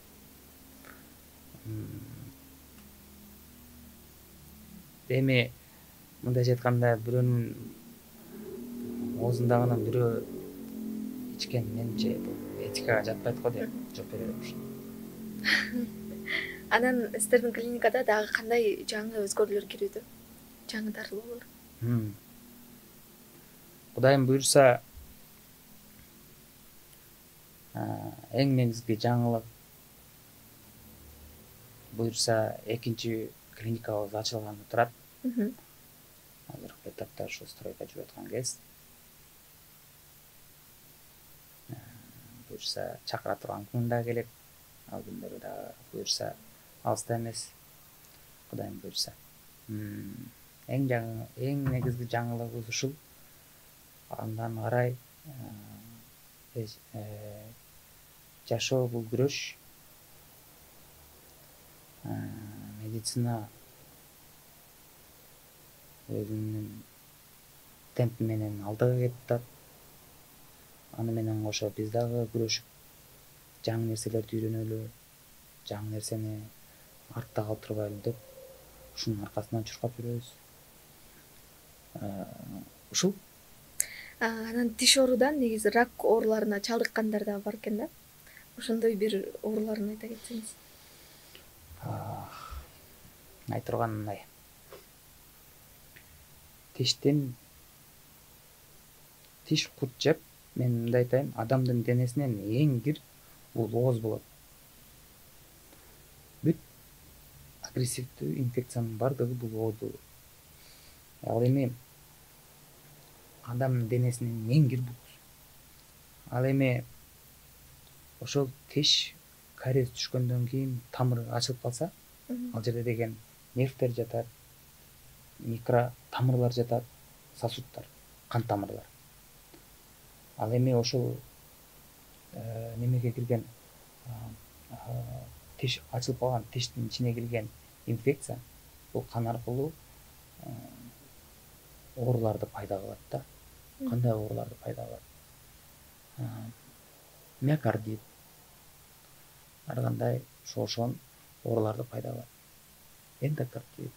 Эми мындайча айтканда бирөөнүн оозундагынан бирөө ичкен менимче бул этикага жатпайт го деп жооп бере берем ушуну. Анан сиздердин клиникада дагы кандай жаңы өзгөрүүлөр кирүүдө? Жаңы дарылоолор? Кудайым буюрса, эң негизги жаңылык буюрса экинчи клиникабыз ачылганы турат. Азыркы этапта ушу стройко жүрүп аткан кез. Буюрса чакыра турган күн да келет. Ал күндөрү дагы буюрса алыста эмес. Кудайым буюрса. Эң негизги жаңылыгыбыз ушул. Андан карай жашоо бул күрөш. Медицина өзүнүн темпи менен алдыга кетип атат. Аны менен кошо биз дагы күрөшүп, жаңы нерселерди үйрөнөлү, жаңы нерсени артта калтырбайлы деп ушунун аркасынан чуркап жүрөбүз. Ушул. Анан тиш оорудан негизи рак ооруларына чалдыккандар дагы бар экен да. Ошондой бир ооруларын айта кетсеңиз. Айта турганым мындай. Тиш курт жеп, мен мындай айтайын, адамдын денесинен эң кир бул ооз болот. Бүт агрессивдүү инфекциянын бардыгы бул ооздо болот. Ал эми адамдын денесинен эң кир бул. Ал эми ошол тиш кариес түшкөндөн кийин тамыры ачылып калса, ал жерде деген нервтер жатат, микро тамырлар жатат, сосудтар, кан тамырлар. Ал эми ошол немеге кирген тиш ачылып калган тиштин ичине кирген инфекция бул кан аркылуу ооруларды пайда кылат да. Кандай ооруларды пайда кылат? Миокардит, ар кандай ошол ооруларды пайда кылат. Эндокардит.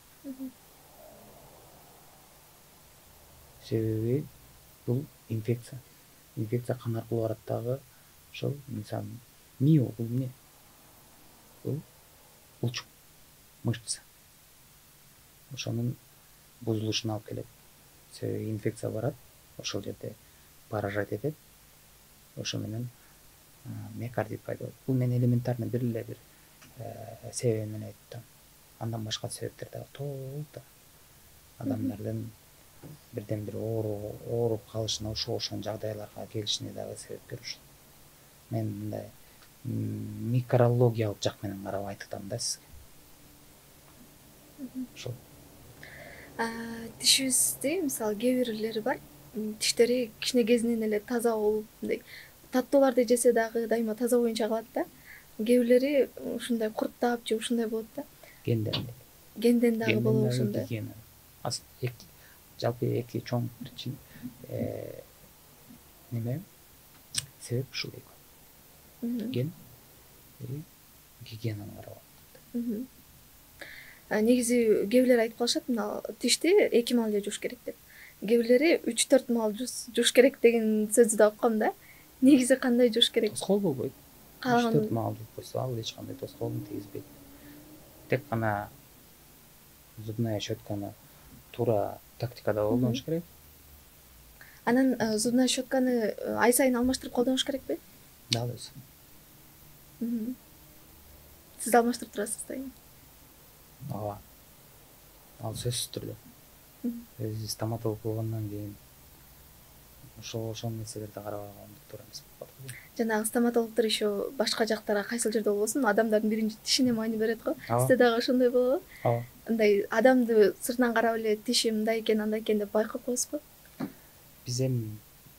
Себеби бул инфекция. Инфекция кан аркылуу барат дагы. Ошол мисалы мио бул эмне? Бул булчук, мышца. Ошонун бузулушуна алып келет. Себеби инфекция барат, ошол жерде поражать этет. Ошо менен миокардит пайда болот. Бул мен элементарный бир эле бир себебин менен айтып атам. Андан башка себептер дагы толук да. Адамдардын бирден бир ооруп калышына, ошол жагдайларга келишине дагы себепкер ушул. Мен мындай микрологиялык жак менен карап айтып атам да сизге. Ошол. Тишибизди мисалы кээ бирлери бар, тиштери кичине кезинен эле таза болуп, мындай таттууларды жесе дагы дайыма таза боюнча калат да. Кээ бирлери ушундай курттап же ушундай болот да. Генден дагы болобу ошондой? Жалпы эки чоң причин неме себеп ушул эки. Ген гигиенаны карап алат. Негизи кээ бирлер айтып калышат, мына тишти 2 маал эле жууш керек деп. Кээ бирлери 3-4 маал жууш керек деген сөздү да уккам да. Негизи кандай жууш керек? Тоскоол болбойт. 3-4 маал жууп койсо ал эч кандай тоскоолун тийгизбейт. Тек гана зубная щетканы туура тактикада колдонуш керек. Анан зубная щетканы ай сайын алмаштырып колдонуш керекпи? Дал өзү. Сиз алмаштырып турасыз да? Ооба. Ал сөзсүз түрдө. Өзү стоматолог болгондон кийин ошол нерселерди карабаган туура эмес болуп калат. Жанагы стоматологдор еще башка жактарга кайсыл жерде болбосун, адамдардын биринчи тишине маани берет го. Сизде дагы ошондой болобу? Ооба. Андай адамды сыртынан карап эле тиши мындай экен, андай экен деп байкап коесузбу? Биз эми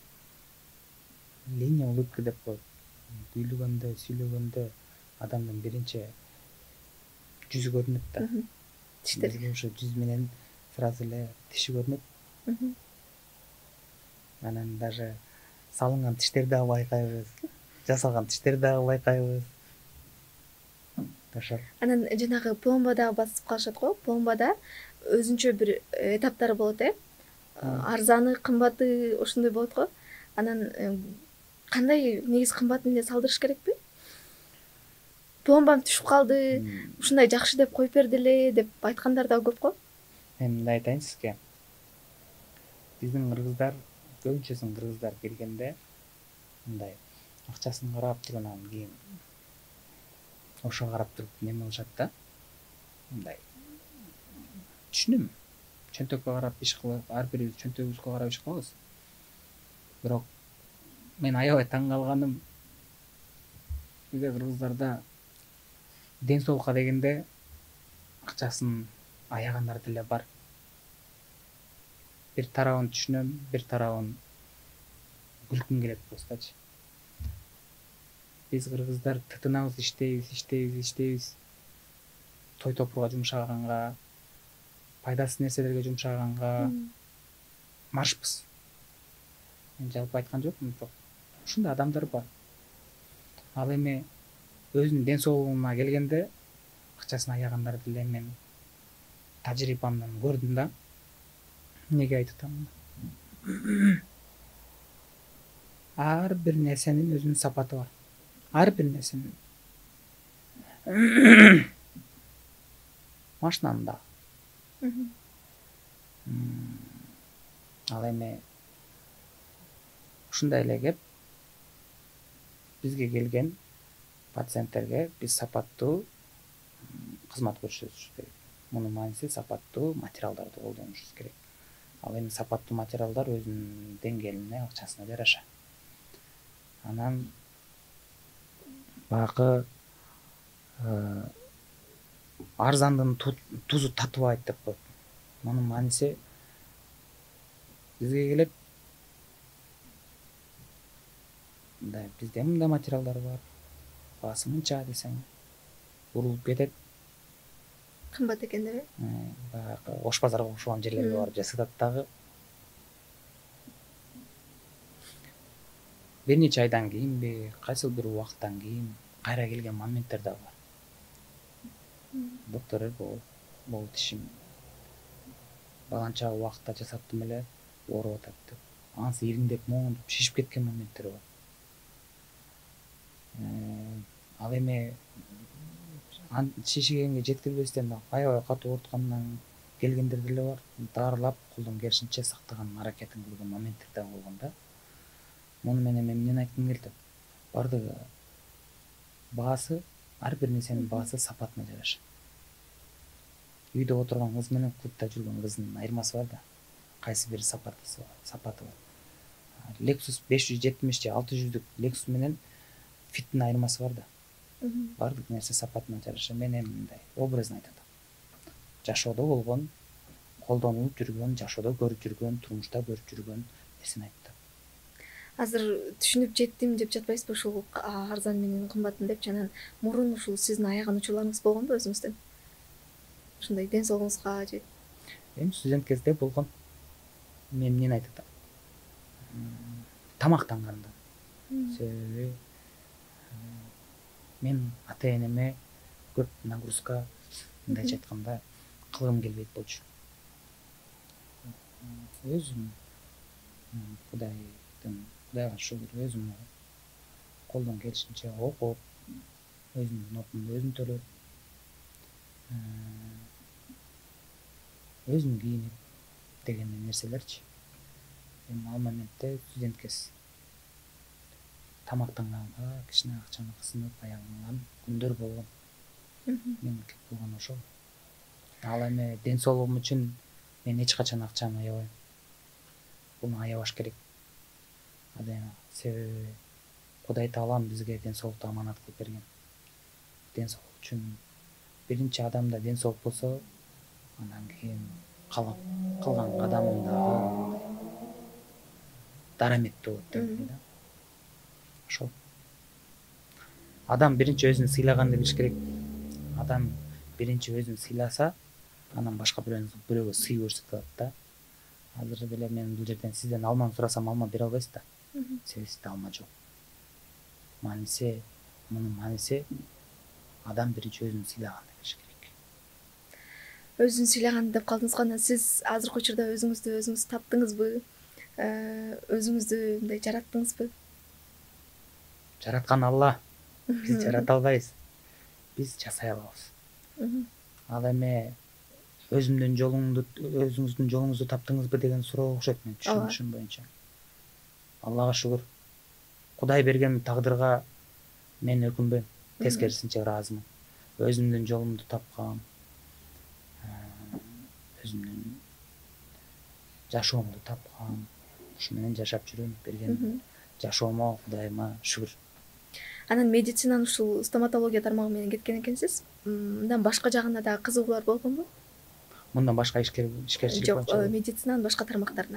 линия улыбки деп коет. Күйлүгөндө, сүйлөгөндө адамдын биринчи жүзү көрүнөт да. Тиштер. Бизге ошо жүз менен сразу эле тиши көрүнөт. Анан даже салынган тиштерди да байкайбыз. жасалган тиштерди дагы байкайбыз. Ошол. Анан жанагы пломбада басып калышат го. Пломбада өзүнчө бир этаптары болот, арзаны, кымбаты ошондой болот го. Анан кандай негизи кымбатын эле салдырыш керекпи? Пломбам түшүп калды, ушундай жакшы деп коюп берди эле деп айткандар дагы көп го. Мен мындай айтайын сизге. Биздин кыргыздар, көбүнчөсүн кыргыздар келгенде мындай акчасын карап туруп анан кийин ошого карап туруп неме кылышат да. Мындай түшүнөм. Чөнтөккө карап иш кылып, ар бирибиз чөнтөгүбүзгө карап иш кылабыз. Бирок мен аябай таң калганым бизде кыргыздарда ден соолукка дегенде акчасын аягандар деле бар. Бир тарабын түшүнөм, бир тарабын күлкүм келет простачы. Биз кыргыздар тытынабыз, иштейбиз. Той топурга жумшаганга, пайдасыз нерселерге жумшаганга маршпыз. Мен жалпы айткан жокмун, бирок ушундай адамдар бар. Ал эми өзүнүн ден соолугуна келгенде акчасын аягандар деле мен тажрыйбамдан көрдүм да. Неге айтып атам? Ар бир нерсенин өзүнүн сапаты бар. Ар бир нерсенин. Машинанын да. Ал эми ушундай эле кеп бизге келген пациенттерге биз сапаттуу кызмат көрсөтүшүбүз керек. Мунун мааниси сапаттуу материалдарды колдонушубуз керек. Ал эми сапаттуу материалдар өзүнүн деңгээлине, акчасына жараша. Анан баягы арзандын тузу татыбайт деп коет. Мунун мааниси бизге келет, мындай бизде мындай материалдар бар, баасы мынча десең урулуп кетет. Кымбат экен деп. Баягы Ош базарга окшогон жерлерге барып жасатат дагы. Бир нече айдан кийинби, кайсыл бир убакыттан кийин кайра келген моменттер дагы бар. Доктор бул тишим баланча убакытта жасаттым эле, ооруп атат деп. Анысы ириңдеп, моңдоп, шишип кеткен моменттер бар. Ал эми шишигенге жеткирбестен аябай катуу ооруткандан келгендер деле бар. Дарылап, колдон келишинче сактаган аракетин кылган моменттер да болгон да. Муну менен мен эмнени айткым келди? Бардыгы баасы, ар бир нерсенин баасы сапатына жараша. Үйдө отурган кыз менен клубда жүргөн кыздын айырмасы бар да. Кайсы бир сапаты бар. Lexus 570 же 600'лүк Lexus менен Fit'in айырмасы бар да. Бардык нерсе сапатына жараша. Мен эми мындай образын айтып атам. Жашоодо болгон, колдонулуп жүргөн, жашоодо көрүп жүргөн, турмушта көрүп жүргөн нерсени айтып атам. Азыр түшүнүп жеттим деп жатпайсызбы ушул арзан менен кымбатын депчи? Анан мурун ушул сиздин аяган учурларыңыз болгонбу өзүңүздөн? Ушундай ден соолугуңузга же? Эми студент кезде болгон. Мен эмнени айтып атам? Тамактанганда. Себеби мен ата-энеме көп нагрузка, мындайча айтканда, кылгым келбейт болчу. Өзүм Кудайга шүгүр, өзүм колдон келишинче окуп, өзүмдүн нотумду өзүм төлөп, өзүм кийинип деген нерселерчи. Эми ал моментте студент кез тамактанганга кичине акчаны кысынып аяганган күндөр болгон. Мен болгон ошол. Ал эми ден соолугум үчүн мен эч качан акчаны аябайм. Буну аябаш керек. Себеби Кудай Таалам бизге ден соолукту аманат кылып берген. Ден соолук үчүн биринчи адамда ден соолук болсо, андан кийин калган кадамым дагы дараметтүү болот деп да. Ошол. Адам биринчи өзүн сыйлаганды билиш керек. Адам биринчи өзүн сыйласа, анан башка бирөөгө сый көрсөтөт да. Азыр деле мен бул жерден сизден алманы сурасам алма бере албайсыз да. Себеби сизде алма жок. мунун мааниси адам биринчи өзүн сыйлаганда болуш керек. Өзүн сыйлаган деп калдыңыз го, анан сиз азыркы учурда өзүңүздү өзүңүз таптыңызбы? Өзүңүздү мындай жараттыңызбы? Жараткан Алла, биз жарата албайбыз, биз жасай алабыз. Ал эме өзүңүздүн жолуңузду таптыңызбы деген суроого окшойт менин түшүнүшүм боюнча. Аллага шүгүр. Кудай берген тагдырга мен өкүнбөйм, тескерисинче ыраазымын. Өзүмдүн жолумду тапкам, өзүмдүн жашоомду тапкам, ушу менен жашап жүрөм. Берген жашоомо Кудайыма шүгүр. Анан медицинанын ушул стоматология тармагы менен кеткен экенсиз. Мындан башка жагына дагы кызыгуулар болгонбу? Мындан башка ишкерчилик Жок, боюнча медицинанын башка тармактарына.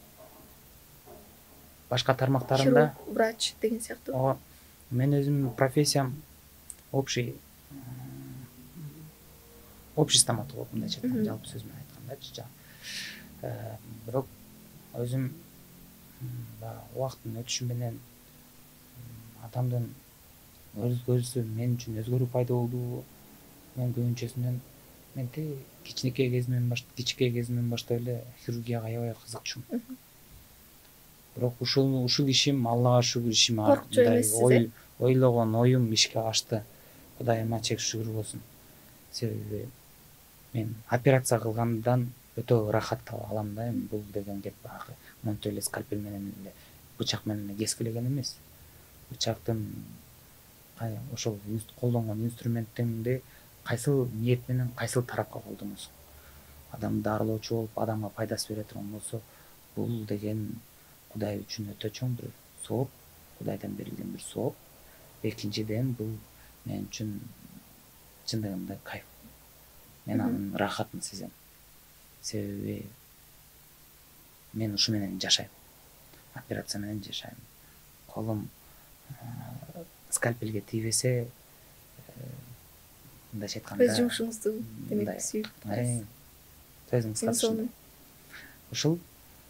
башка тармактарында Хирург, врач деген сыяктуу. мен өзүмдүн профессиям общий стоматолог, мындайча айтканда, жалпы сөз менен айткандачы. Бирок өзүм убакыттын өтүшү менен атамдын өзгөрүүсү мен үчүн өзгөрүү пайда болду. Мен көбүнчөсүнөн мен кичинекей кезимден баштап эле хирургияга аябай кызыкчумун. Бирок ушул ишим, Аллага шүгүр, ишим Коркчу эмессиз, ойлогон оюм ишке ашты. Кудайыма чек шүгүр болсун. Себеби мен операция кылгандан өтө ырахат алам да. Эми бул деген кеп баягы монтип эле скальпель менен эле, бычак менен эле кескилеген эмес. Бычактын ошол колдонгон инструментиңди кайсыл ниет менен кайсыл тарапка колдоносуң. Адамды дарылоочу болуп, адамга пайдасы бере турган болсо, бул деген Кудай үчүн өтө чоң бир сооп, Кудайдан берилген бир сооп. Экинчиден, бул мен үчүн чындыгында кайф. Мен анын ырахатын сезем. Себеби мен ушу менен жашайм. Операция менен жашайм. Колум скальпелге тийбесе, мындайча айтканда, өз жумушуңузду демек сүйүп атасыз. Сөзүң кыскасы ушул.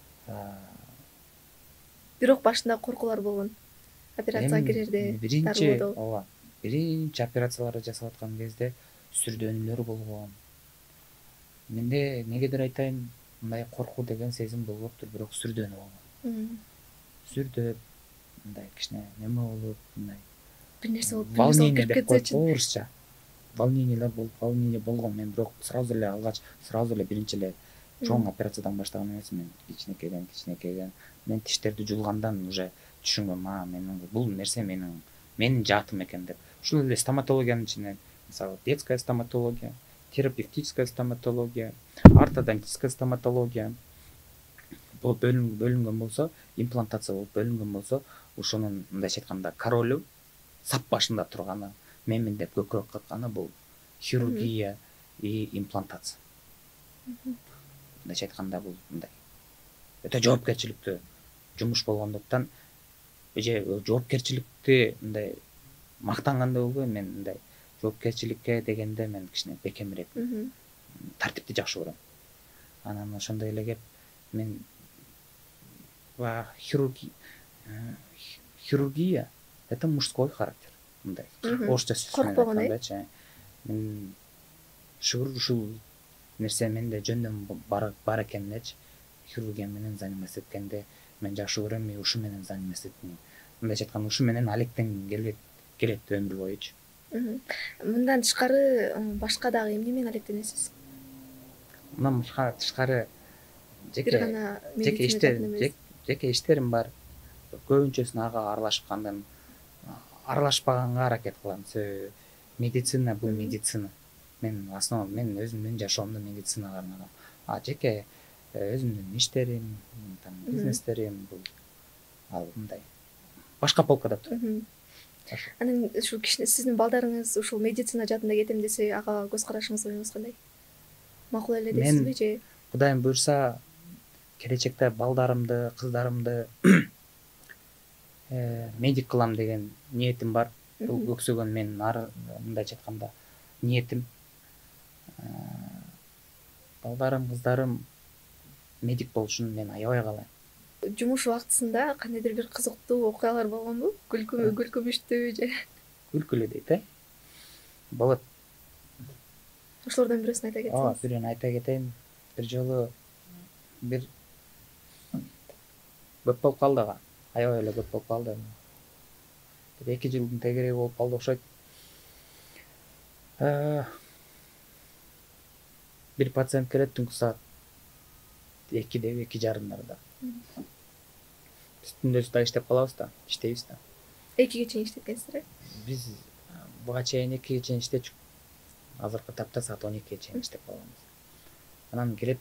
Бирок башында коркуулар болгон. Операцияга кирерде, биринчи операцияларды жасап аткан кезде сүрдөөнүлөр болгон. Менде негедир айтайын, мындай коркуу деген сезим болбоптур, бирок сүрдөөнү болгон. Сүрдөп, мындай кичине неме болуп, мындай бир нерсе болуп, волнение деп коет го орусча. Волнение болгон. Мен бирок сразу эле биринчи эле чоң операциядан баштаган эмесмин. Мен кичинекейден мен тиштерди жулгандан уже түшүнгөм, бул нерсе менин жаатым экен деп. Ушул эле стоматологиянын ичинен, мисалы, детская стоматология, терапевтическая стоматология, ортодонтическая стоматология болуп бөлүнгөн болсо, имплантация болуп бөлүнгөн болсо, ошонун мындайча айтканда королу, сап башында турганы, менмин деп көкүрөк какканы бул хирургия и имплантация. Мындайча айтканда, бул мындай өтө жоопкерчиликтүү жумуш болгондуктан, жоопкерчиликти мындай мактангандай болбойм. Мен мындай жоопкерчиликке дегенде мен кичине бекемирээкмин. Тартипти жакшы көрөм. Анан ошондой эле кеп мен хирургия это мужской характер. Мындай орусча сөз менен айткандачы. Мен шүгүр ушул нерсе менде жөндөн бар экенинечи. Хирургия менен заниматься эткенде мен жакшы көрөм, и ушу менен заниматься этмейм. Мындайча айтканда, ушу менен алектен келет өмүр боючу. Мындан тышкары башка дагы эмне менен алектенесиз? Мындан тышкары жеке иштерим бар. Көбүнчөсүн ага аралашпаганга аракет кылам. Себеби медицина бул медицина. Мен өзүмдүн жашоомду медицинага арнагам. Жеке өзүмдүн иштерим, бизнестерим бул мындай башка полкада турат. Анан ушул сиздин балдарыңыз ушул медицина жаатында кетем десе, ага көз карашыңыз, оюңуз кандай? Макул эле дейсизби же? Кудайым буйрса, келечекте балдарымды, кыздарымды медик кылам деген ниетим бар. Бул көксөгөн менин мындайча айтканда ниетим. Балдарым, кыздарым медик болушун мен аябай каалайм. жумуш убактысында кандайдыр бир кызыктуу окуялар болгонбу? Күлкүмүштүү же Күлкүлүү дейт болот. ошолордон бирөөсүн айта кетсеңиз. Бирөөнү айта кетейин. Бир жолу бир көп болуп калды ага. Аябай эле көп болуп калды. Бир 2 жылдын тегереги болуп калды окшойт. Бир пациент келет түнкү саат 2-де, 2:30 Биз түндөсү да иштеп калабыз да, иштейбиз да. 2ге чейин иштеткенсиздер? Биз буга чейин 2ге чейин иштечүк. Азыркы тапта саат 12ге чейин иштеп калганбыз. Анан келип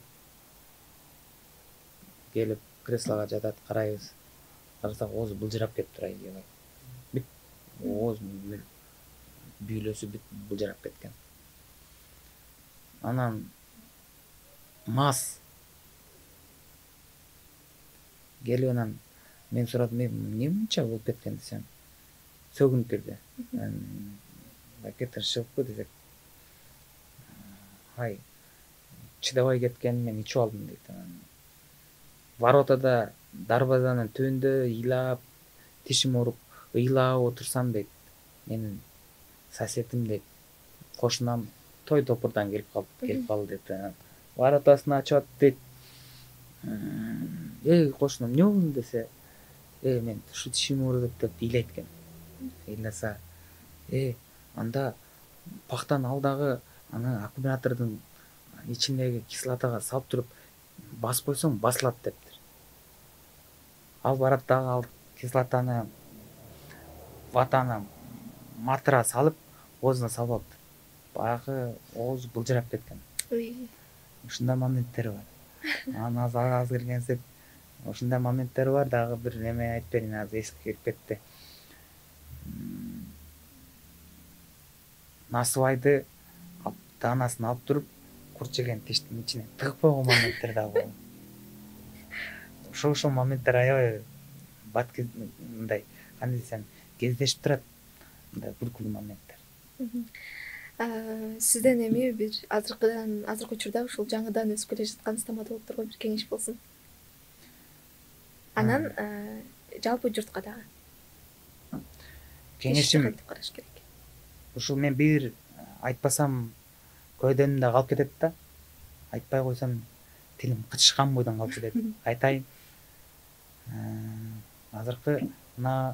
креслого жатат, карайбыз. Карасак оозу былжырап кетиптир аябай. Бүт ооз бүйлөсү бүт былжырап кеткен. Анан мас келип анан мен сурадым, эмне мынча болуп кеткен десем, сөгүнүп кирди. Кетир шығыппы десек, ай чыдабай кеткен, мен ичип алдым дейт. Воротада дарбазанын түбүндө ыйлап, тишим ооруп, ыйлап отурсам дейт, менин соседим дейт, кошунам той топурдан келип калды дейт. Воротасын ачып атып дейт. Кошунам эмне болду десе, мен ушу тишим ооруп деп ыйлайт экен. Ыйласа, анда пактан алдагы аны аккумулятордун ичиндеги кислотага салып туруп басып койсоң басылат дептир. Ал барат дагы ал кислотаны ватаны матыра салып, оозуна салып алыптыр. Баягы оозу былжырап кеткен. Ушундай моменттер бар. Анан аз киргенсип, ушундай моменттер бар. Дагы бир неме айтып берейин, азыр эске кирип кетти. Насыбайды даанасын алып туруп, курт жеген тиштин ичине тыгып койгон моменттер да болду. Ошол моменттер аябай мындай, кандай десем, кездешип турат. Мындай күлкүлүү моменттер. Сизден эми бир азыркы учурда ушул жаңыдан өсүп келе жаткан стоматологдорго бир кеңеш болсун. Анан жалпы журтка дагы. Кеңешим кантип караш керек? Ушул мен бир айтпасам көөдөнүмдө калып кетет да. Айтпай койсом тилим кычышкан бойдон калып кетет. Айтайын. Азыркы мына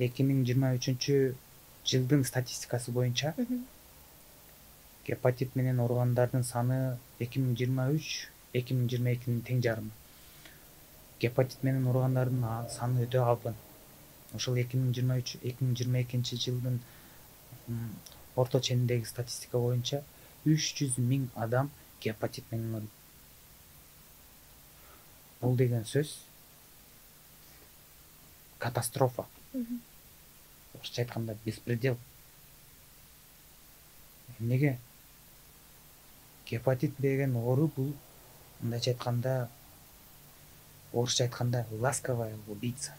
2023-жылдын статистикасы боюнча гепатит менен ооругандардын саны 2023-2022-нин тең жарымы. Гепатит менен ооругандардын саны өтө албан. Ошол 2023-2022-жылдын орто чениндеги статистика боюнча 300.000 адам гепатит менен ооруйт. Бул деген сөз катастрофа. Орусча айтканда беспредел. Эмнеге? Гепатит деген оору бул мындайча айтканда, орусча айтканда ласковая убийца.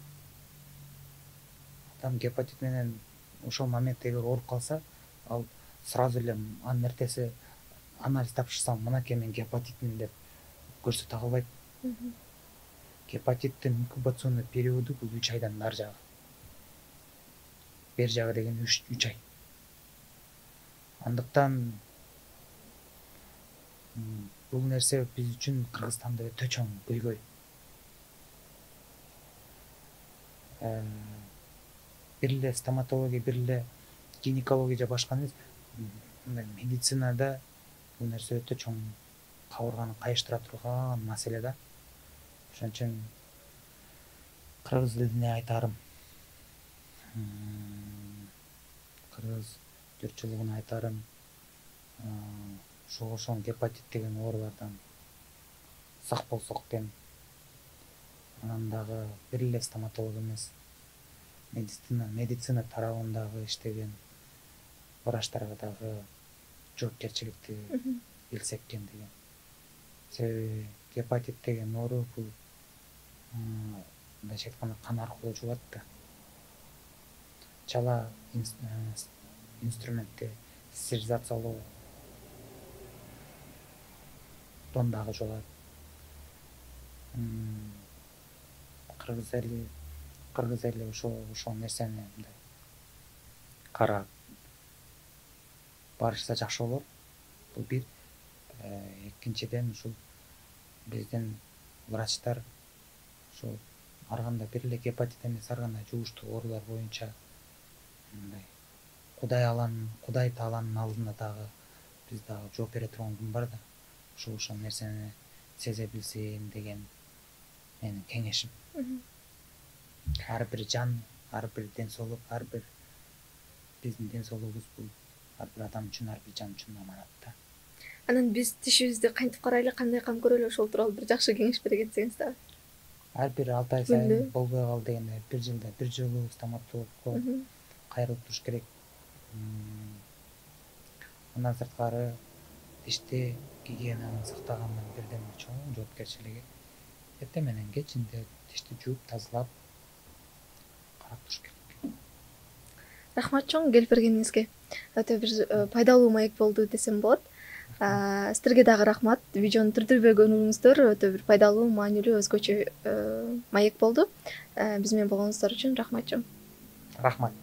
Адам гепатит менен ошол моментте эгер ооруп калса, ал сразу эле анын эртеси анализ тапшырсаң, мынакей мен гепатитмин деп көрсөтө албайт. Гепатиттин инкубационный периоду бул 3 айдан нары жагы. Бер жагы деген 3 ай. Андыктан бул нерсе биз үчүн Кыргызстанда өтө чоң көйгөй. Бир эле стоматология, бир эле гинекология же башка эмес, медицинада бул нерсе өтө чоң кабырганы кайыштыра турган маселе да. Ошон үчүн кыргыз элине айтарым, кыргыз журтчулугуна айтарым, ошол гепатит деген оорулардан сак болсок дейм. Анан дагы бир эле стоматолог эмес, медицина тарабындагы иштеген врачтарга дагы жоопкерчиликти билсек экен деген. Себеби гепатит деген оору бул мындайча айтканда кан аркылуу жугат да. Чала инструментти стерилизациялоо дагы жугат. кыргыз эли ошол нерсени мындай карап барышса жакшы болор. Бул бир. Экинчиден ушул биздин врачтар ушул ар кандай бир эле гепатит эмес, ар кандай жугуштуу оорулар боюнча мындай Кудай Тааланын алдында дагы биз дагы жооп бере турган күн бар да. Ошол нерсени сезе билсин деген менин кеңешим. Ар бир жан, ар бир ден соолук, ар бир биздин ден соолугубуз бул ар бир адам үчүн, ар бир жан үчүн аманат да. Анан биз тишибизди кантип карайлы, кандай кам көрөлү, ошол тууралуу бир жакшы кеңеш бере кетсеңиз дагы. Ар бир 6 ай сайын болбой калды дегенде бир жылда бир жолу стоматологко кайрылып туруш керек. Андан сырткары тишти гигиенаны сактаганын бирден чоң жоопкерчилиги. Эртең менен кечинде тишти жууп, тазалап карап туруш керек. Рахмат чоң келип бергениңизге. Өтө бир пайдалуу маек болду десем болот. Сиздерге дагы рахмат. Видеону түрдүрбөй көрүңүздөр. Өтө бир пайдалуу, маанилүү, өзгөчө маек болду. Биз менен болгонуңуздар үчүн рахмат чоң. Рахмат.